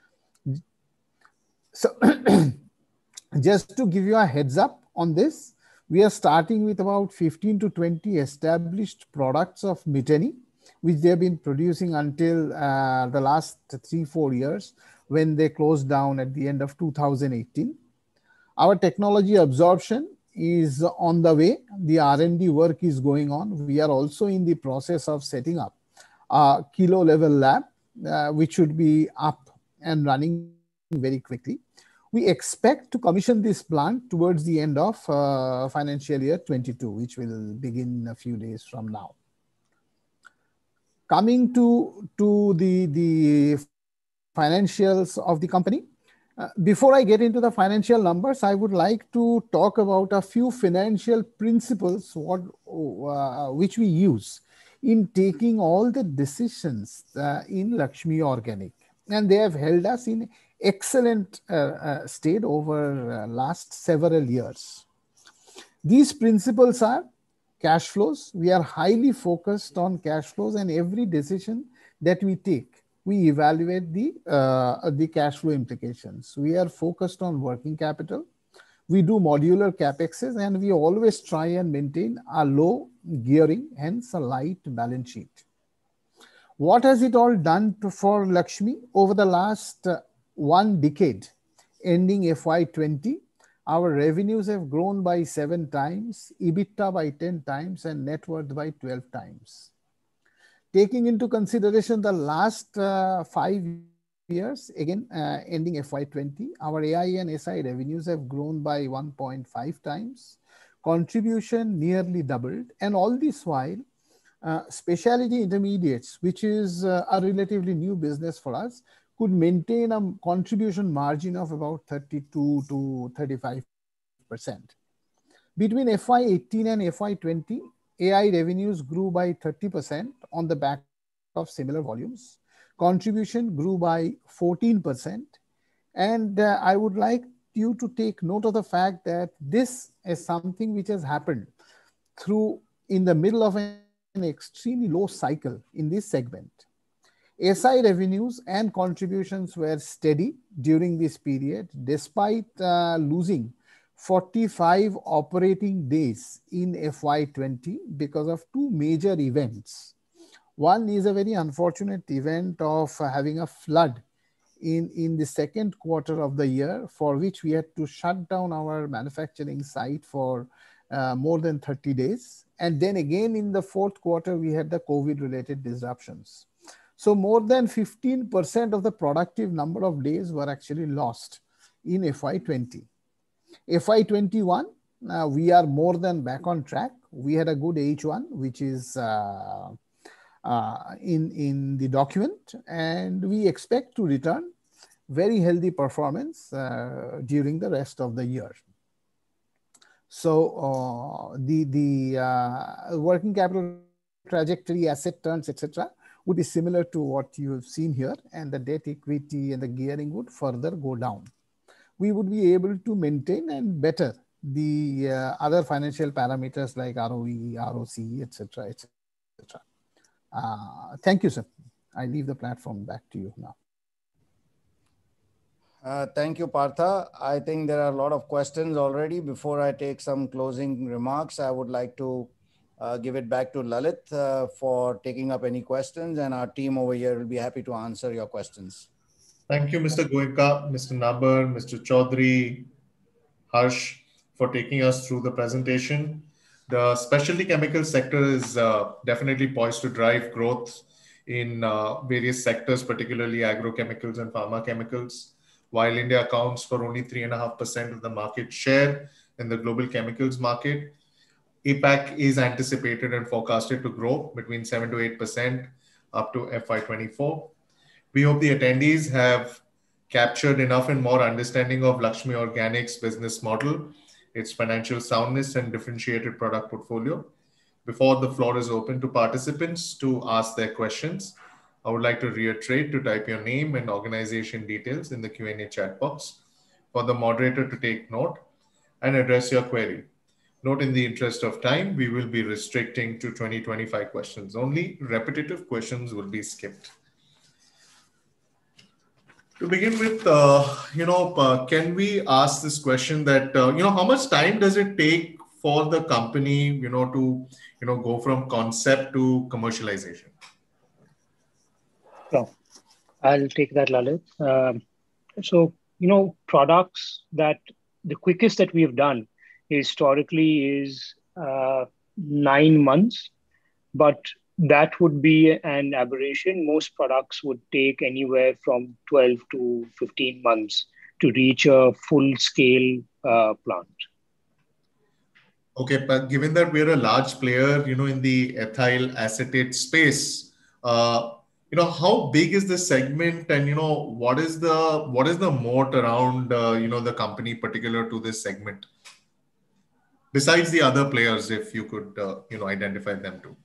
So just to give you a heads up on this, we are starting with about fifteen to twenty established products of Miteni, which they have been producing until uh, the last three, four years when they closed down at the end of two thousand eighteen. Our technology absorption is on the way. The R and D work is going on. We are also in the process of setting up a kilo level lab, uh, which should be up and running very quickly. We expect to commission this plant towards the end of uh, financial year twenty-two, which will begin a few days from now. Coming to, to the, the financials of the company, uh, before I get into the financial numbers, I would like to talk about a few financial principles what, uh, which we use in taking all the decisions uh, in Laxmi Organic. And they have held us in excellent uh, uh, state over uh, last several years. These principles are cash flows. We are highly focused on cash flows, and every decision that we take, we evaluate the, uh, the cash flow implications. We are focused on working capital. We do modular capexes, and we always try and maintain a low gearing, hence a light balance sheet. What has it all done to, for Lakshmi? Over the last uh, one decade, ending F Y twenty, our revenues have grown by seven times, EBITDA by ten times, and net worth by twelve times. Taking into consideration the last uh, five years, again, uh, ending F Y twenty, our A I and S I revenues have grown by one point five times, contribution nearly doubled, and all this while, Uh, specialty intermediates, which is uh, a relatively new business for us, could maintain a contribution margin of about thirty-two to thirty-five percent. Between F Y eighteen and F Y twenty, A I revenues grew by thirty percent on the back of similar volumes. Contribution grew by fourteen percent. And uh, I would like you to take note of the fact that this is something which has happened through in the middle of an an extremely low cycle in this segment. S I revenues and contributions were steady during this period, despite uh, losing forty-five operating days in F Y twenty because of two major events. One is a very unfortunate event of uh, having a flood in, in the second quarter of the year, for which we had to shut down our manufacturing site for uh, more than thirty days. And then again in the fourth quarter, we had the COVID-related disruptions. So more than fifteen percent of the productive number of days were actually lost in F Y twenty. F Y twenty-one, uh, we are more than back on track. We had a good H one, which is uh, uh, in, in the document, and we expect to return very healthy performance uh, during the rest of the year. So uh, the, the uh, working capital trajectory, asset turns, et cetera, would be similar to what you have seen here, and the debt equity and the gearing would further go down. We would be able to maintain and better the uh, other financial parameters like R O E, R O C E, et cetera, et cetera. Uh, thank you, sir. I leave the platform back to you now. Uh, thank you, Partha. I think there are a lot of questions already. Before I take some closing remarks, I would like to uh, give it back to Lalit uh, for taking up any questions, and our team over here will be happy to answer your questions. Thank you, Mister Goenka, Mister Nabar, Mister Chaudhary, Harsh, for taking us through the presentation. The specialty chemical sector is uh, definitely poised to drive growth in uh, various sectors, particularly agrochemicals and pharma chemicals. While India accounts for only three point five percent of the market share in the global chemicals market, APAC is anticipated and forecasted to grow between seven to eight percent up to F Y twenty-four. We hope the attendees have captured enough and more understanding of Laxmi Organics' business model, its financial soundness, and differentiated product portfolio. Before the floor is open to participants to ask their questions, I would like to reiterate to type your name and organization details in the Q and A chat box for the moderator to take note and address your query. Note, in the interest of time, we will be restricting to twenty to twenty-five questions only. Repetitive questions will be skipped. To begin with, uh, you know, uh, can we ask this question that, uh, you know, how much time does it take for the company, you know, to, you know, go from concept to commercialization? So I'll take that, Lalit. Um, so, you know, products that the quickest that we've done historically is uh, nine months, but that would be an aberration. Most products would take anywhere from twelve to fifteen months to reach a full scale uh, plant. Okay, but given that we're a large player, you know, in the ethyl acetate space, uh, you know, how big is the segment, and you know, what is the what is the moat around uh, you know, the company particular to this segment? Besides the other players, if you could uh, you know, identify them too.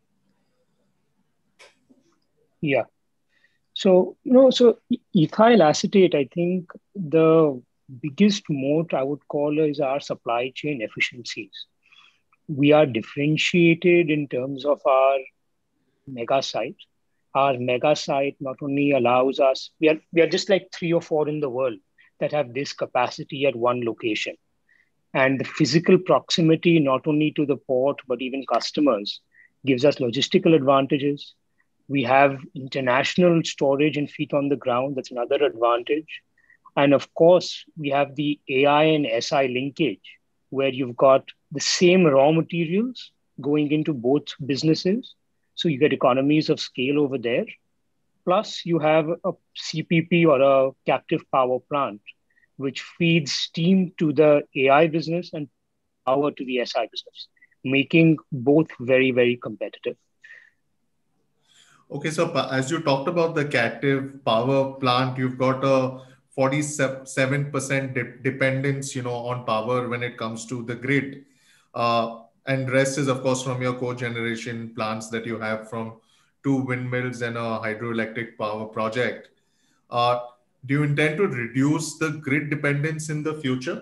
Yeah. So, you know, so ethyl acetate, I think the biggest moat I would call is our supply chain efficiencies. We are differentiated in terms of our mega site. Our mega site not only allows us, we are, we are just like three or four in the world that have this capacity at one location. And the physical proximity, not only to the port, but even customers, gives us logistical advantages. We have international storage and feet on the ground. That's another advantage. And of course, we have the A I and S I linkage, where you've got the same raw materials going into both businesses. So you get economies of scale over there. Plus, you have a C P P or a captive power plant, which feeds steam to the A I business and power to the S I business, making both very, very competitive. Okay, so as you talked about the captive power plant, you've got a forty-seven percent de- dependence, you know, on power when it comes to the grid. Uh, and rest is, of course, from your cogeneration plants that you have from two windmills and a hydroelectric power project. Uh, do you intend to reduce the grid dependence in the future?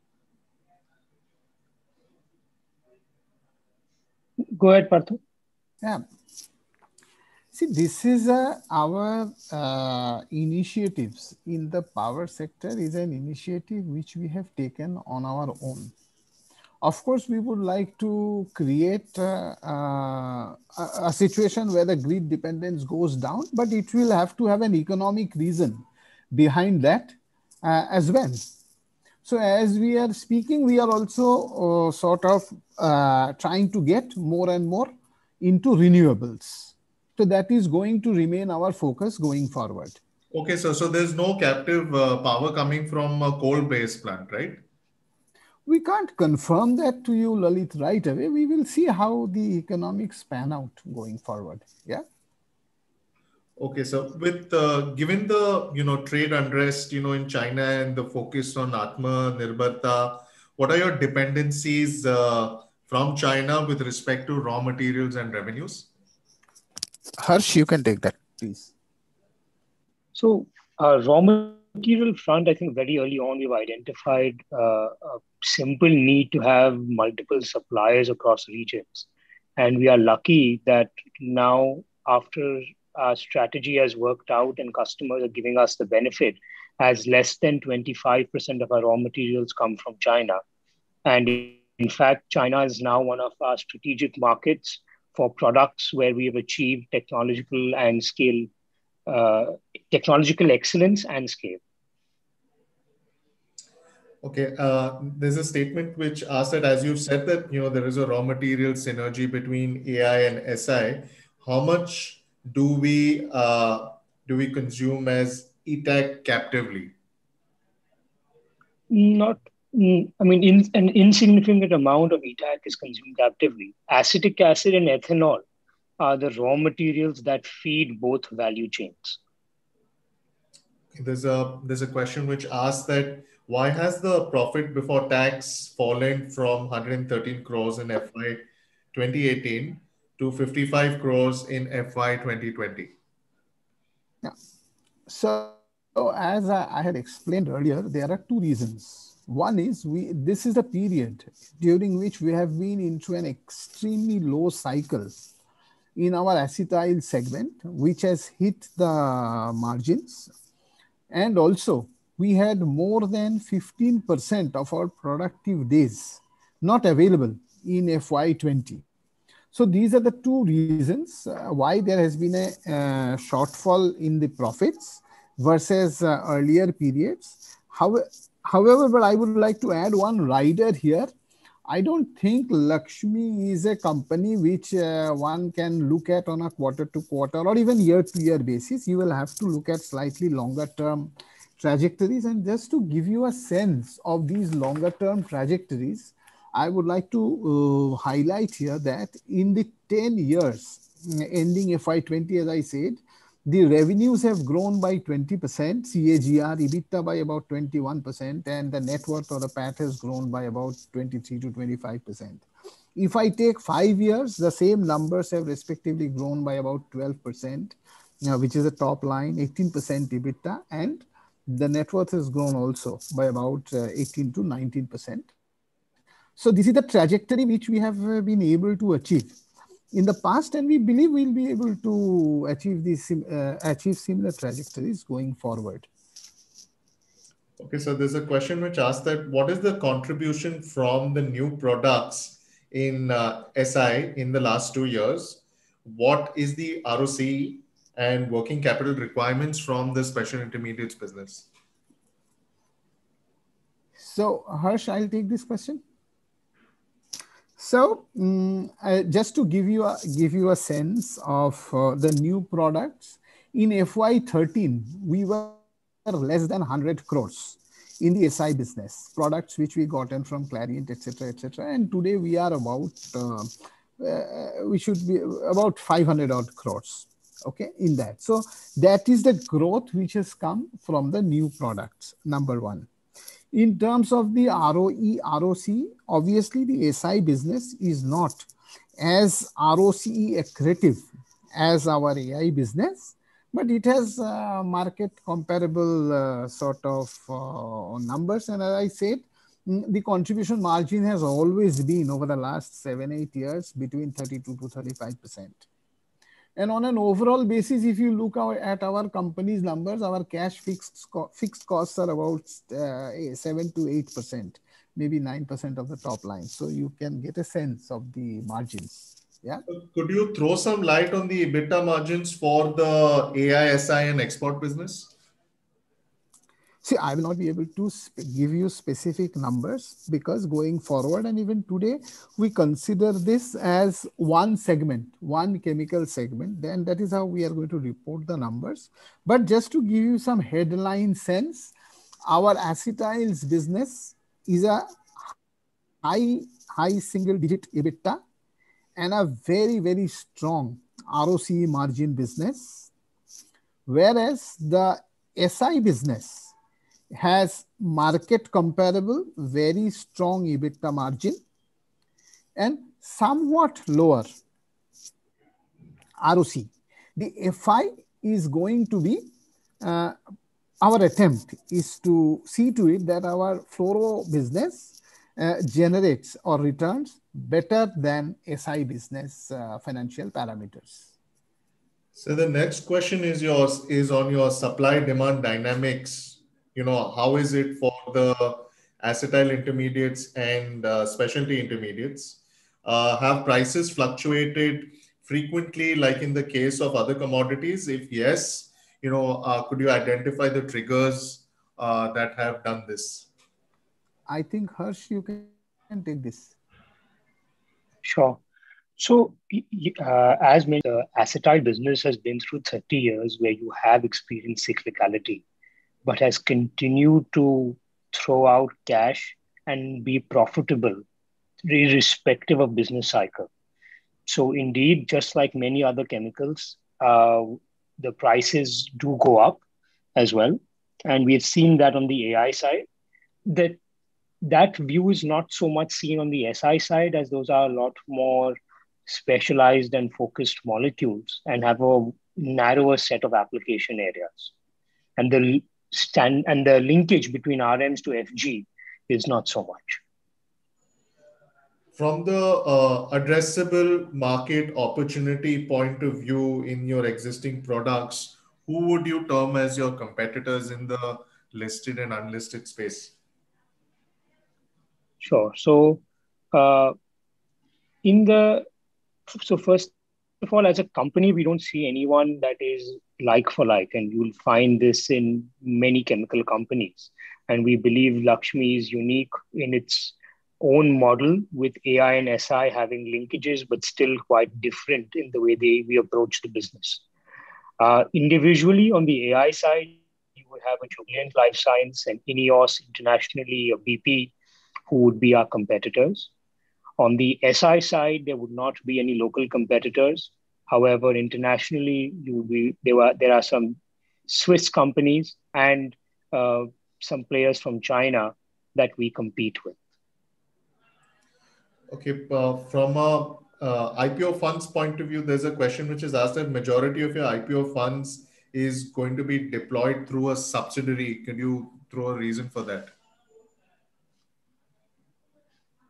Go ahead, Parthu. Yeah. See, this is uh, our uh, initiatives in the power sector is an initiative which we have taken on our own. Of course, we would like to create uh, uh, a, a situation where the grid dependence goes down, but it will have to have an economic reason behind that uh, as well. So as we are speaking, we are also uh, sort of uh, trying to get more and more into renewables. So that is going to remain our focus going forward. Okay, so, so there's no captive uh, power coming from a coal-based plant, right? We can't confirm that to you, Lalit, right away. We will see how the economics pan out going forward. Yeah. Okay, so with uh, given the you know trade unrest you know in China and the focus on Atmanirbharta, what are your dependencies uh, from China with respect to raw materials and revenues? Harsh, you can take that, please. So, uh, raw material front, I think very early on we've identified uh, a simple need to have multiple suppliers across regions, and we are lucky that now after our strategy has worked out and customers are giving us the benefit, as less than twenty-five percent of our raw materials come from China. And in fact, China is now one of our strategic markets for products where we have achieved technological and scale, uh, technological excellence and scale. Okay, uh, there's a statement which asks that as you've said that you know there is a raw material synergy between A I and S I. How much do we uh, do we consume as E T A C captively? Not, mm, I mean, in, an insignificant amount of E T A C is consumed captively. Acetic acid and ethanol are the raw materials that feed both value chains. There's a there's a question which asks that why has the profit before tax fallen from one hundred thirteen crores in F Y twenty eighteen to fifty-five crores in F Y twenty twenty? Yeah. So as I had explained earlier, there are two reasons. One is we this is a period during which we have been into an extremely low cycle in our acetyl segment, which has hit the margins. And also, we had more than fifteen percent of our productive days not available in F Y twenty. So these are the two reasons uh, why there has been a uh, shortfall in the profits versus uh, earlier periods. How, however, but I would like to add one rider here. I don't think Lakshmi is a company which uh, one can look at on a quarter to quarter or even year to year basis. You will have to look at slightly longer term trajectories. And just to give you a sense of these longer term trajectories, I would like to uh, highlight here that in the ten years ending F Y twenty, as I said, the revenues have grown by twenty percent, C A G R, EBITDA by about twenty-one percent, and the net worth or the P A T has grown by about twenty-three to twenty-five percent. If I take five years, the same numbers have respectively grown by about twelve percent, uh, which is the top line, eighteen percent EBITDA, and the net worth has grown also by about uh, eighteen to nineteen percent. So this is the trajectory which we have uh, been able to achieve in the past, and we believe we'll be able to achieve these uh, achieve similar trajectories going forward. Okay, so there's a question which asks that what is the contribution from the new products in uh, S I in the last two years? What is the R O C E and working capital requirements from the special intermediates business? So, Harsh, I'll take this question. So, um, uh, just to give you a give you a sense of uh, the new products in F Y thirteen, we were less than one hundred crores in the S I business, products which we gotten from Clariant, et cetera, et cetera. And today we are about uh, uh, we should be about five hundred odd crores. Okay, in that. So that is the growth which has come from the new products. Number one. In terms of the R O E, R O C E, obviously the S I business is not as R O C E accretive as our A I business, but it has uh, market comparable uh, sort of uh, numbers. And as I said, the contribution margin has always been over the last seven, eight years between thirty-two to thirty-five percent. And on an overall basis, if you look our, at our company's numbers, our cash fixed, co fixed costs are about uh, seven to eight percent, maybe nine percent of the top line. So you can get a sense of the margins. Yeah. Could you throw some light on the EBITDA margins for the A I, S I and export business? See, I will not be able to give you specific numbers because going forward and even today, we consider this as one segment, one chemical segment. Then that is how we are going to report the numbers. But just to give you some headline sense, our acetyls business is a high, high single digit EBITDA and a very, very strong R O C E margin business. Whereas the S I business has market comparable, very strong EBITDA margin and somewhat lower R O C E. The F I is going to be, uh, our attempt is to see to it that our fluoro business uh, generates or returns better than S I business uh, financial parameters. So the next question is yours is on your supply demand dynamics. You know, how is it for the acetyl intermediates and uh, specialty intermediates? Uh, have prices fluctuated frequently, like in the case of other commodities? If yes, you know, uh, could you identify the triggers uh, that have done this? I think, Harsh, you can take this. Sure. So, uh, as mentioned, the acetyl business has been through thirty years where you have experienced cyclicality, but has continued to throw out cash and be profitable irrespective of business cycle. So indeed, just like many other chemicals, uh, the prices do go up as well. And we've seen that on the A I side. That that view is not so much seen on the S I side, as those are a lot more specialized and focused molecules and have a narrower set of application areas. And the stand and the linkage between R Ms to F G is not so much. From the uh, addressable market opportunity point of view in your existing products, who would you term as your competitors in the listed and unlisted space? Sure. So, uh, in the so first of all, as a company, we don't see anyone that is like for like, and you'll find this in many chemical companies. And we believe Laxmi is unique in its own model, with A I and S I having linkages, but still quite different in the way they we approach the business. Uh, individually, on the A I side, you would have a Jubilant Life Science and INEOS internationally, a B P, who would be our competitors. On the S I side, there would not be any local competitors. However, internationally, you will be, there, are, there are some Swiss companies and uh, some players from China that we compete with. Okay, uh, from a uh, I P O funds point of view, there's a question which is asked that majority of your I P O funds is going to be deployed through a subsidiary. Can you throw a reason for that?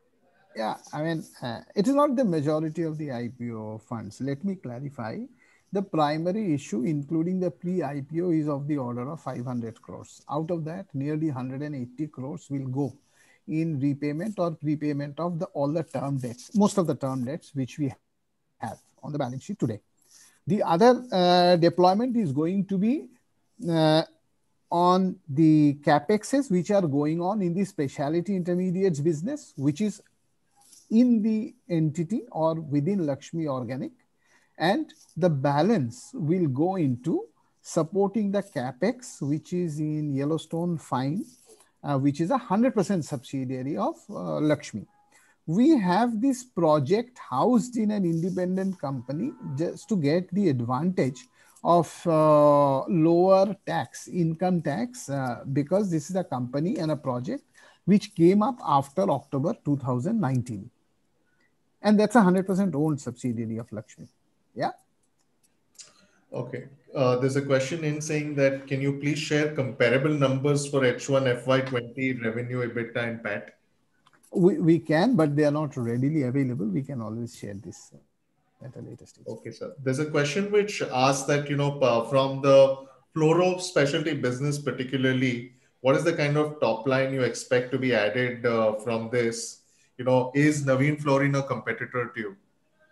Yeah, I mean, uh, it is not the majority of the I P O funds. Let me clarify. the primary issue, including the pre-I P O, is of the order of five hundred crores. Out of that, nearly one hundred eighty crores will go in repayment or prepayment of the, all the term debts, most of the term debts which we have on the balance sheet today. The other uh, deployment is going to be uh, on the capexes which are going on in the specialty intermediates business, which is in the entity or within Laxmi Organic, and the balance will go into supporting the capex, which is in Yellowstone Fine, uh, which is a one hundred percent subsidiary of uh, Laxmi. We have this project housed in an independent company just to get the advantage of uh, lower tax, income tax, uh, because this is a company and a project which came up after October two thousand nineteen. And that's a one hundred percent owned subsidiary of Laxmi. Yeah. Okay. Uh, there's a question in saying that, can you please share comparable numbers for H one F Y twenty revenue, EBITDA and P A T? We, we can, but they are not readily available. We can always share this at a later stage. Okay, sir. There's a question which asks that, you know, uh, from the fluoro specialty business particularly, what is the kind of top line you expect to be added uh, from this? You know, is Navin Fluorine a competitor to you?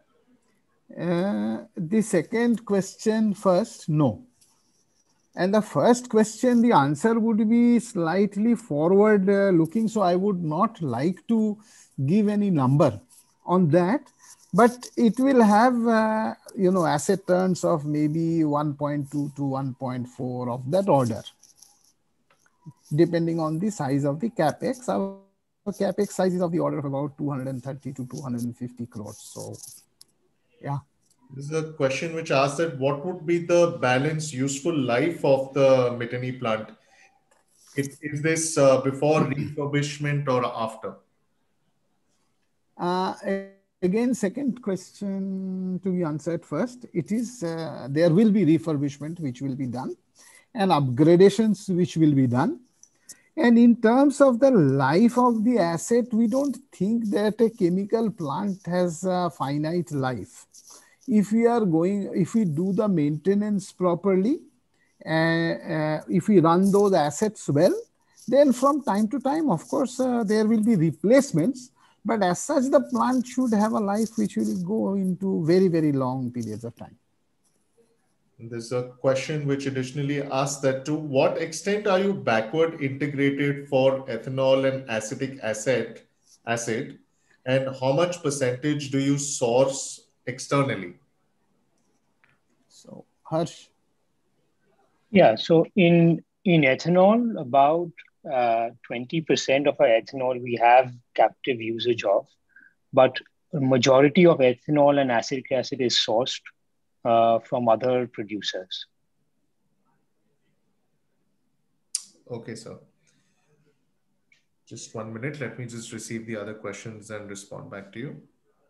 Uh, the second question first, no. And the first question, the answer would be slightly forward uh, looking. So I would not like to give any number on that, but it will have, uh, you know, asset turns of maybe one point two to one point four of that order, depending on the size of the capex. Our capex size is of the order of about two hundred thirty to two hundred fifty crores. So, yeah. This is a question which asks that what would be the balanced useful life of the Miteni plant? It, is this uh, before refurbishment or after? Uh, again, second question to be answered first. It is, uh, there will be refurbishment which will be done and upgradations which will be done. And in terms of the life of the asset, we don't think that a chemical plant has a finite life. If we are going, if we do the maintenance properly, uh, uh, if we run those assets well, then from time to time, of course, uh, there will be replacements. But as such, the plant should have a life which will go into very, very long periods of time. There's a question which additionally asks that to what extent are you backward integrated for ethanol and acetic acid, acid, and how much percentage do you source externally? So, Harsh. Yeah, so in, in ethanol, about uh, twenty percent of our ethanol we have captive usage of, but a majority of ethanol and acetic acid is sourced uh, from other producers. Okay, sir. Just one minute. Let me just receive the other questions and respond back to you.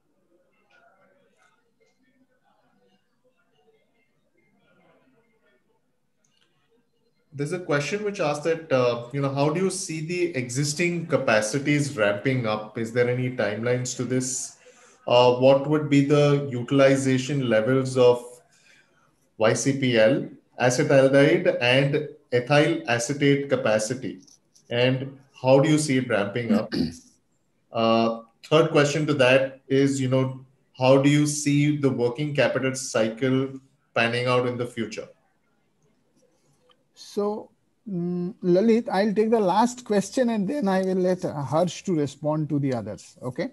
There's a question which asks that, uh, you know, how do you see the existing capacities ramping up? Is there any timelines to this? Uh, what would be the utilization levels of Y C P L, acetaldehyde, and ethyl acetate capacity? And how do you see it ramping up? Uh, third question to that is, you know, how do you see the working capital cycle panning out in the future? So, um, Lalit, I'll take the last question and then I will let Harsh to respond to the others. Okay.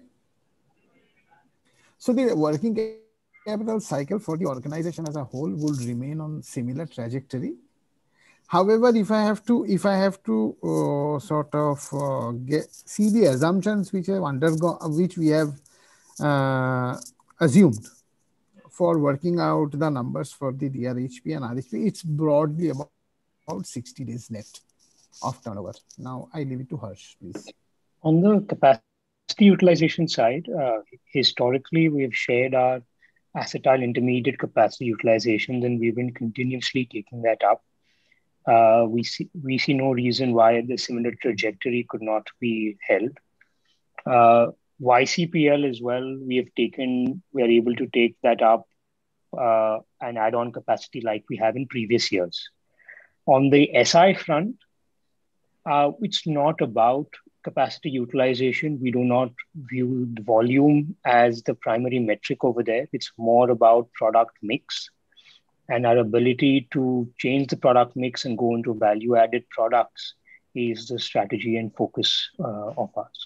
So the working capital cycle for the organization as a whole would remain on similar trajectory. However, if I have to, if I have to uh, sort of uh, get, see the assumptions which have undergone, which we have uh, assumed for working out the numbers for the D R H P and R H P, it's broadly about about sixty days net of turnover. Now I leave it to Harsh, please. On the capacity utilization side, uh, historically, we've shared our acetyl intermediate capacity utilization, and we've been continuously taking that up. Uh, we see we see no reason why the similar trajectory could not be held. Uh, Y C P L as well, we have taken, we are able to take that up uh, an add-on capacity like we have in previous years. On the S I front, uh, it's not about capacity utilization. We do not view the volume as the primary metric over there. It's more about product mix and our ability to change the product mix and go into value-added products is the strategy and focus uh, of ours.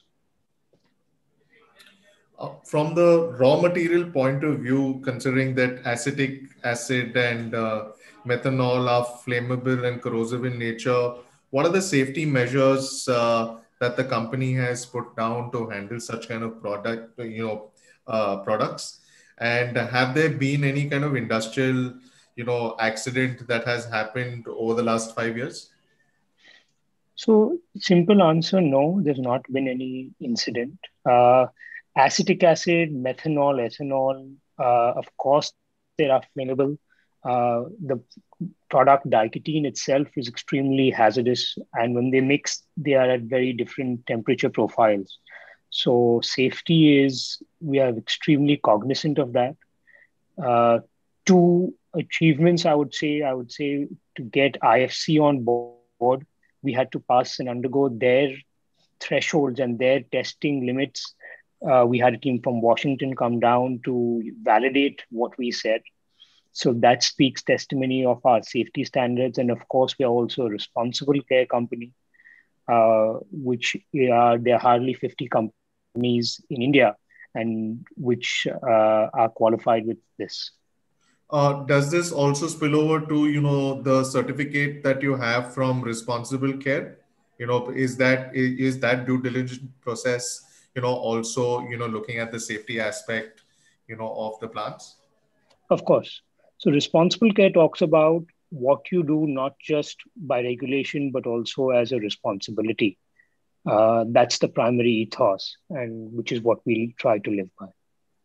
Uh, from the raw material point of view, considering that acetic acid and uh, methanol are flammable and corrosive in nature, what are the safety measures uh, that the company has put down to handle such kind of product, you know, uh, products? And have there been any kind of industrial, you know, accident that has happened over the last five years? So, simple answer, no, there's not been any incident. Uh, acetic acid, methanol, ethanol, uh, of course, they are flammable. Uh, the product diketene itself is extremely hazardous. And when they mix, they are at very different temperature profiles. So safety is, we are extremely cognizant of that. Uh, two achievements, I would say, I would say to get I F C on board, we had to pass and undergo their thresholds and their testing limits. Uh, we had a team from Washington come down to validate what we said. So that speaks testimony of our safety standards. And of course, we are also a responsible care company, uh, which are, there are hardly fifty companies in India and which uh, are qualified with this. Uh, does this also spill over to, you know, the certificate that you have from Responsible Care? You know, is that is that due diligence process, you know, also, you know, looking at the safety aspect, you know, of the plants? Of course. So Responsible Care talks about what you do, not just by regulation, but also as a responsibility. Uh, that's the primary ethos, and which is what we try to live by.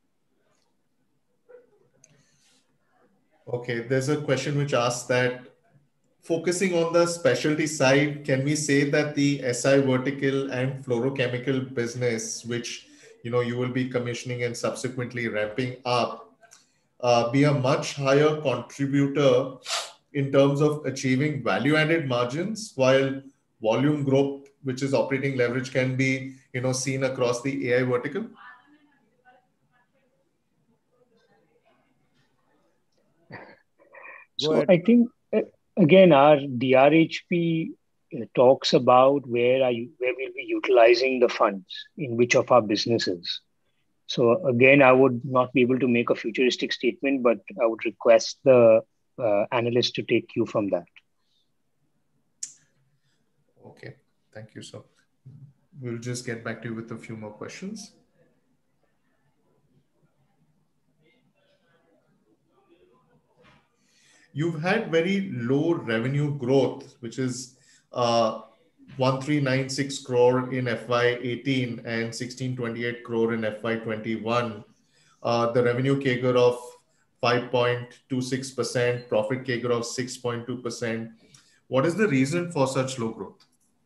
Okay, there's a question which asks that, focusing on the specialty side, can we say that the S I vertical and fluorochemical business, which, you know, you will be commissioning and subsequently ramping up, uh, be a much higher contributor in terms of achieving value-added margins, while volume growth, which is operating leverage, can be, you know, seen across the A I vertical? So I think, again, our D R H P talks about where are you, where we'll be utilizing the funds in which of our businesses. So again, I would not be able to make a futuristic statement, but I would request the uh, analyst to take you from that. Okay, thank you, sir. We'll just get back to you with a few more questions. You've had very low revenue growth, which is uh, one thousand three hundred ninety-six crore in F Y eighteen and sixteen twenty-eight crore in F Y twenty-one. Uh, the revenue C A G R of five point two six percent, profit C A G R of six point two percent. What is the reason for such low growth?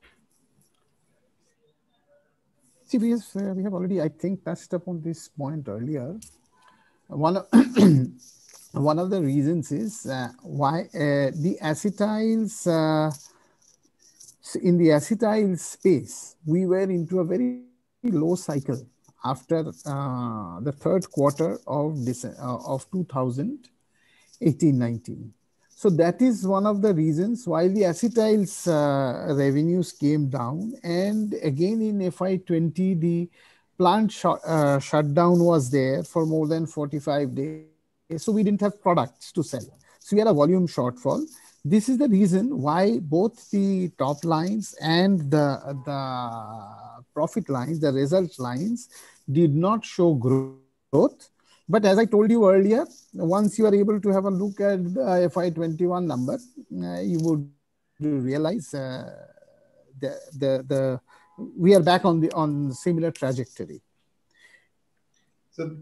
See, we have, uh, we have already, I think, touched upon this point earlier. One of, one of the reasons is uh, why uh, the acetyls, uh, in the acetyl space, we were into a very low cycle after uh, the third quarter of, this, uh, of two thousand eighteen nineteen. So that is one of the reasons why the acetyls uh, revenues came down. And again in F Y twenty, the plant sh uh, shutdown was there for more than forty-five days. So we didn't have products to sell. So we had a volume shortfall. This is the reason why both the top lines and the, the profit lines, the result lines, did not show growth. But as I told you earlier, once you are able to have a look at the F Y twenty-one number, uh, you would realize uh, the, the, the, we are back on the on similar trajectory. So,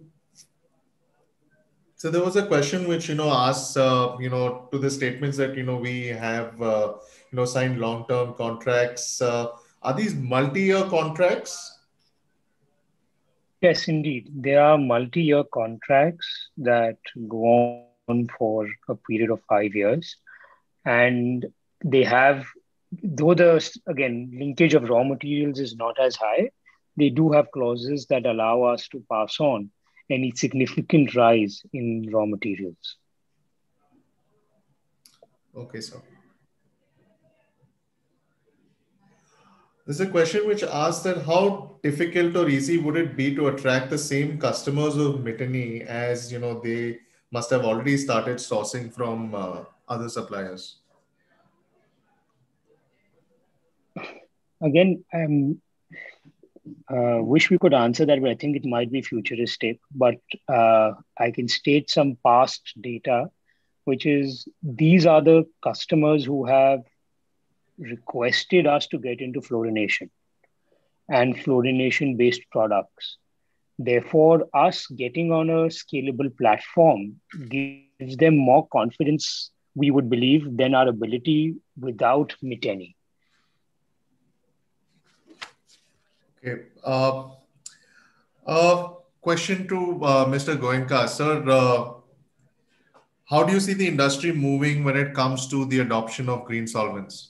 so there was a question which, you know, asks, uh, you know, to the statements that, you know, we have, uh, you know, signed long-term contracts. Uh, are these multi-year contracts? Yes, indeed. There are multi-year contracts that go for a period of five years. And they have, though the, again, linkage of raw materials is not as high, they do have clauses that allow us to pass on any significant rise in raw materials. Okay, sir. There's a question which asks that how difficult or easy would it be to attract the same customers of Miteni, as you know they must have already started sourcing from uh, other suppliers? Again, I um, uh, wish we could answer that, but I think it might be futuristic. But uh, I can state some past data, which is these are the customers who have requested us to get into fluorination and fluorination-based products. Therefore, us getting on a scalable platform gives them more confidence, we would believe, than our ability without Miteni. Okay. Uh, uh, question to uh, Mister Goenka. Sir, uh, how do you see the industry moving when it comes to the adoption of green solvents?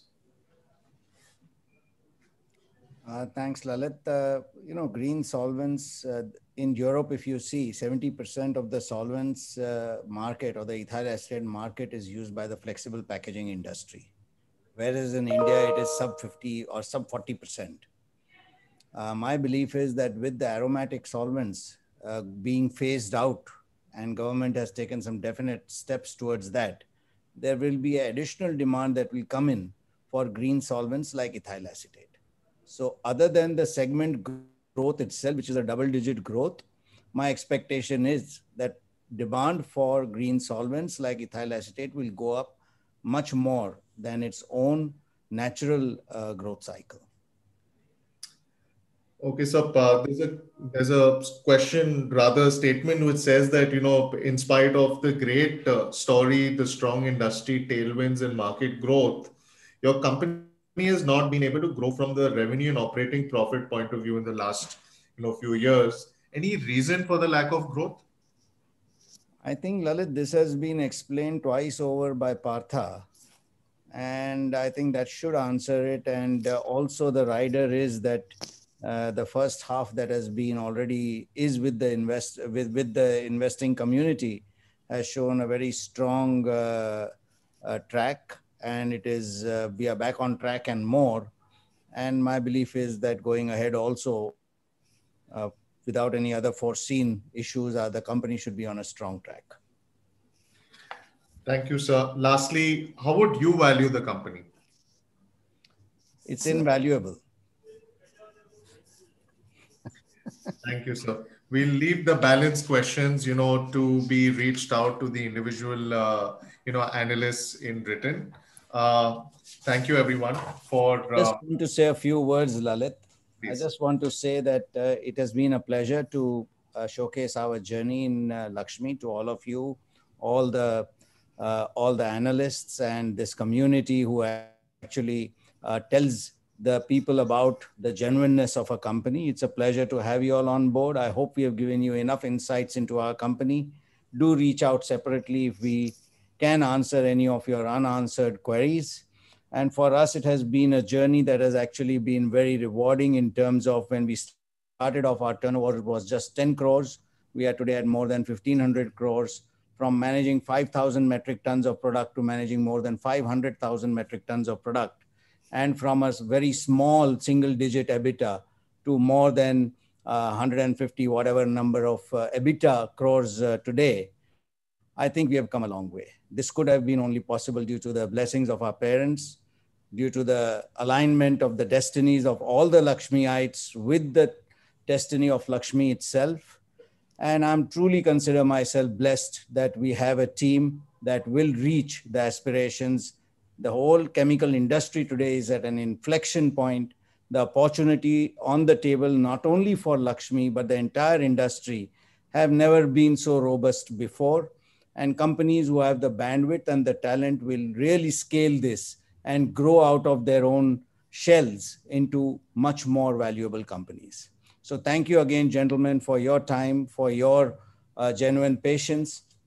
Uh, thanks, Lalit. Uh, you know, green solvents uh, in Europe, if you see, seventy percent of the solvents uh, market or the ethyl acetate market is used by the flexible packaging industry. Whereas in India, it is sub fifty or sub forty percent. Uh, my belief is that with the aromatic solvents uh, being phased out, and government has taken some definite steps towards that, there will be additional demand that will come in for green solvents like ethyl acetate. So other than the segment growth itself, which is a double digit growth, my expectation is that demand for green solvents like ethyl acetate will go up much more than its own natural uh, growth cycle. Okay, so uh, there's a there's a question, rather a statement, which says that, you know, in spite of the great uh, story, the strong industry tailwinds and market growth, your company has not been able to grow from the revenue and operating profit point of view in the last, you know, few years. Any reason for the lack of growth? I think, Lalit, this has been explained twice over by Partha, and I think that should answer it. And uh, also the rider is that Uh, the first half that has been already is with the invest with with the investing community has shown a very strong uh, uh, track, and it is uh, we are back on track and more. And my belief is that going ahead also, uh, without any other foreseen issues, uh, the company should be on a strong track. Thank you, sir. Lastly, how would you value the company? It's invaluable. Thank you, sir. We'll leave the balance questions, you know, to be reached out to the individual, uh, you know, analysts in written. Uh, thank you, everyone, for. Uh, just want to say a few words, Lalit. Please. I just want to say that uh, it has been a pleasure to uh, showcase our journey in uh, Lakshmi to all of you, all the uh, all the analysts and this community who actually uh, tells the people about the genuineness of a company. It's a pleasure to have you all on board. I hope we have given you enough insights into our company. Do reach out separately if we can answer any of your unanswered queries. And for us, it has been a journey that has actually been very rewarding in terms of when we started off, our turnover was just ten crores. We are today at more than fifteen hundred crores, from managing five thousand metric tons of product to managing more than five hundred thousand metric tons of product. And from a very small single digit EBITDA to more than uh, one hundred fifty, whatever number of uh, EBITDA crores uh, today, I think we have come a long way. This could have been only possible due to the blessings of our parents, due to the alignment of the destinies of all the Lakshmiites with the destiny of Lakshmi itself. And I'm truly consider myself blessed that we have a team that will reach the aspirations. The whole chemical industry today is at an inflection point. The opportunity on the table, not only for Lakshmi, but the entire industry, have never been so robust before. And companies who have the bandwidth and the talent will really scale this and grow out of their own shells into much more valuable companies. So thank you again, gentlemen, for your time, for your uh, genuine patience.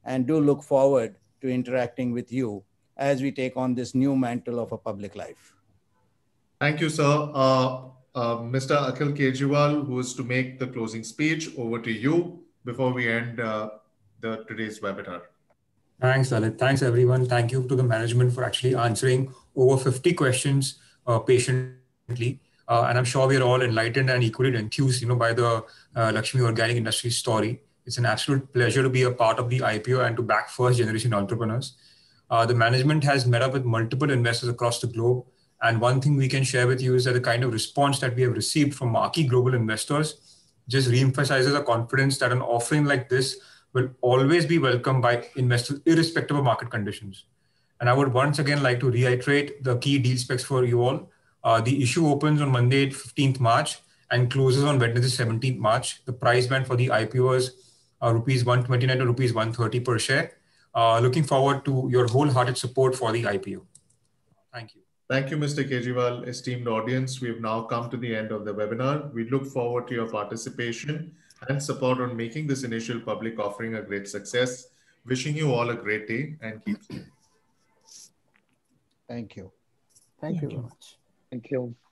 and do look forward to interacting with you as we take on this new mantle of a public life. Thank you, sir. Uh, uh, Mister Akhil Kejriwal, who is to make the closing speech, over to you before we end uh, the today's webinar. Thanks, Lalit. Thanks, everyone. Thank you to the management for actually answering over fifty questions uh, patiently. Uh, and I'm sure we are all enlightened and equally enthused, you know, by the uh, Laxmi Organic Industries story. It's an absolute pleasure to be a part of the I P O and to back first generation entrepreneurs. Uh, the management has met up with multiple investors across the globe. And one thing we can share with you is that the kind of response that we have received from marquee global investors just reemphasizes our confidence that an offering like this will always be welcomed by investors irrespective of market conditions. And I would once again like to reiterate the key deal specs for you all. Uh, the issue opens on Monday, fifteenth March and closes on Wednesday, seventeenth March. The price band for the I P O is uh, rupees one twenty-nine to rupees one thirty per share. Uh, looking forward to your wholehearted support for the I P O. Thank you. Thank you, Mister Kejriwal. Esteemed audience, we have now come to the end of the webinar. We look forward to your participation and support on making this initial public offering a great success. Wishing you all a great day and keep safe. Thank you. Thank you very much. Thank you.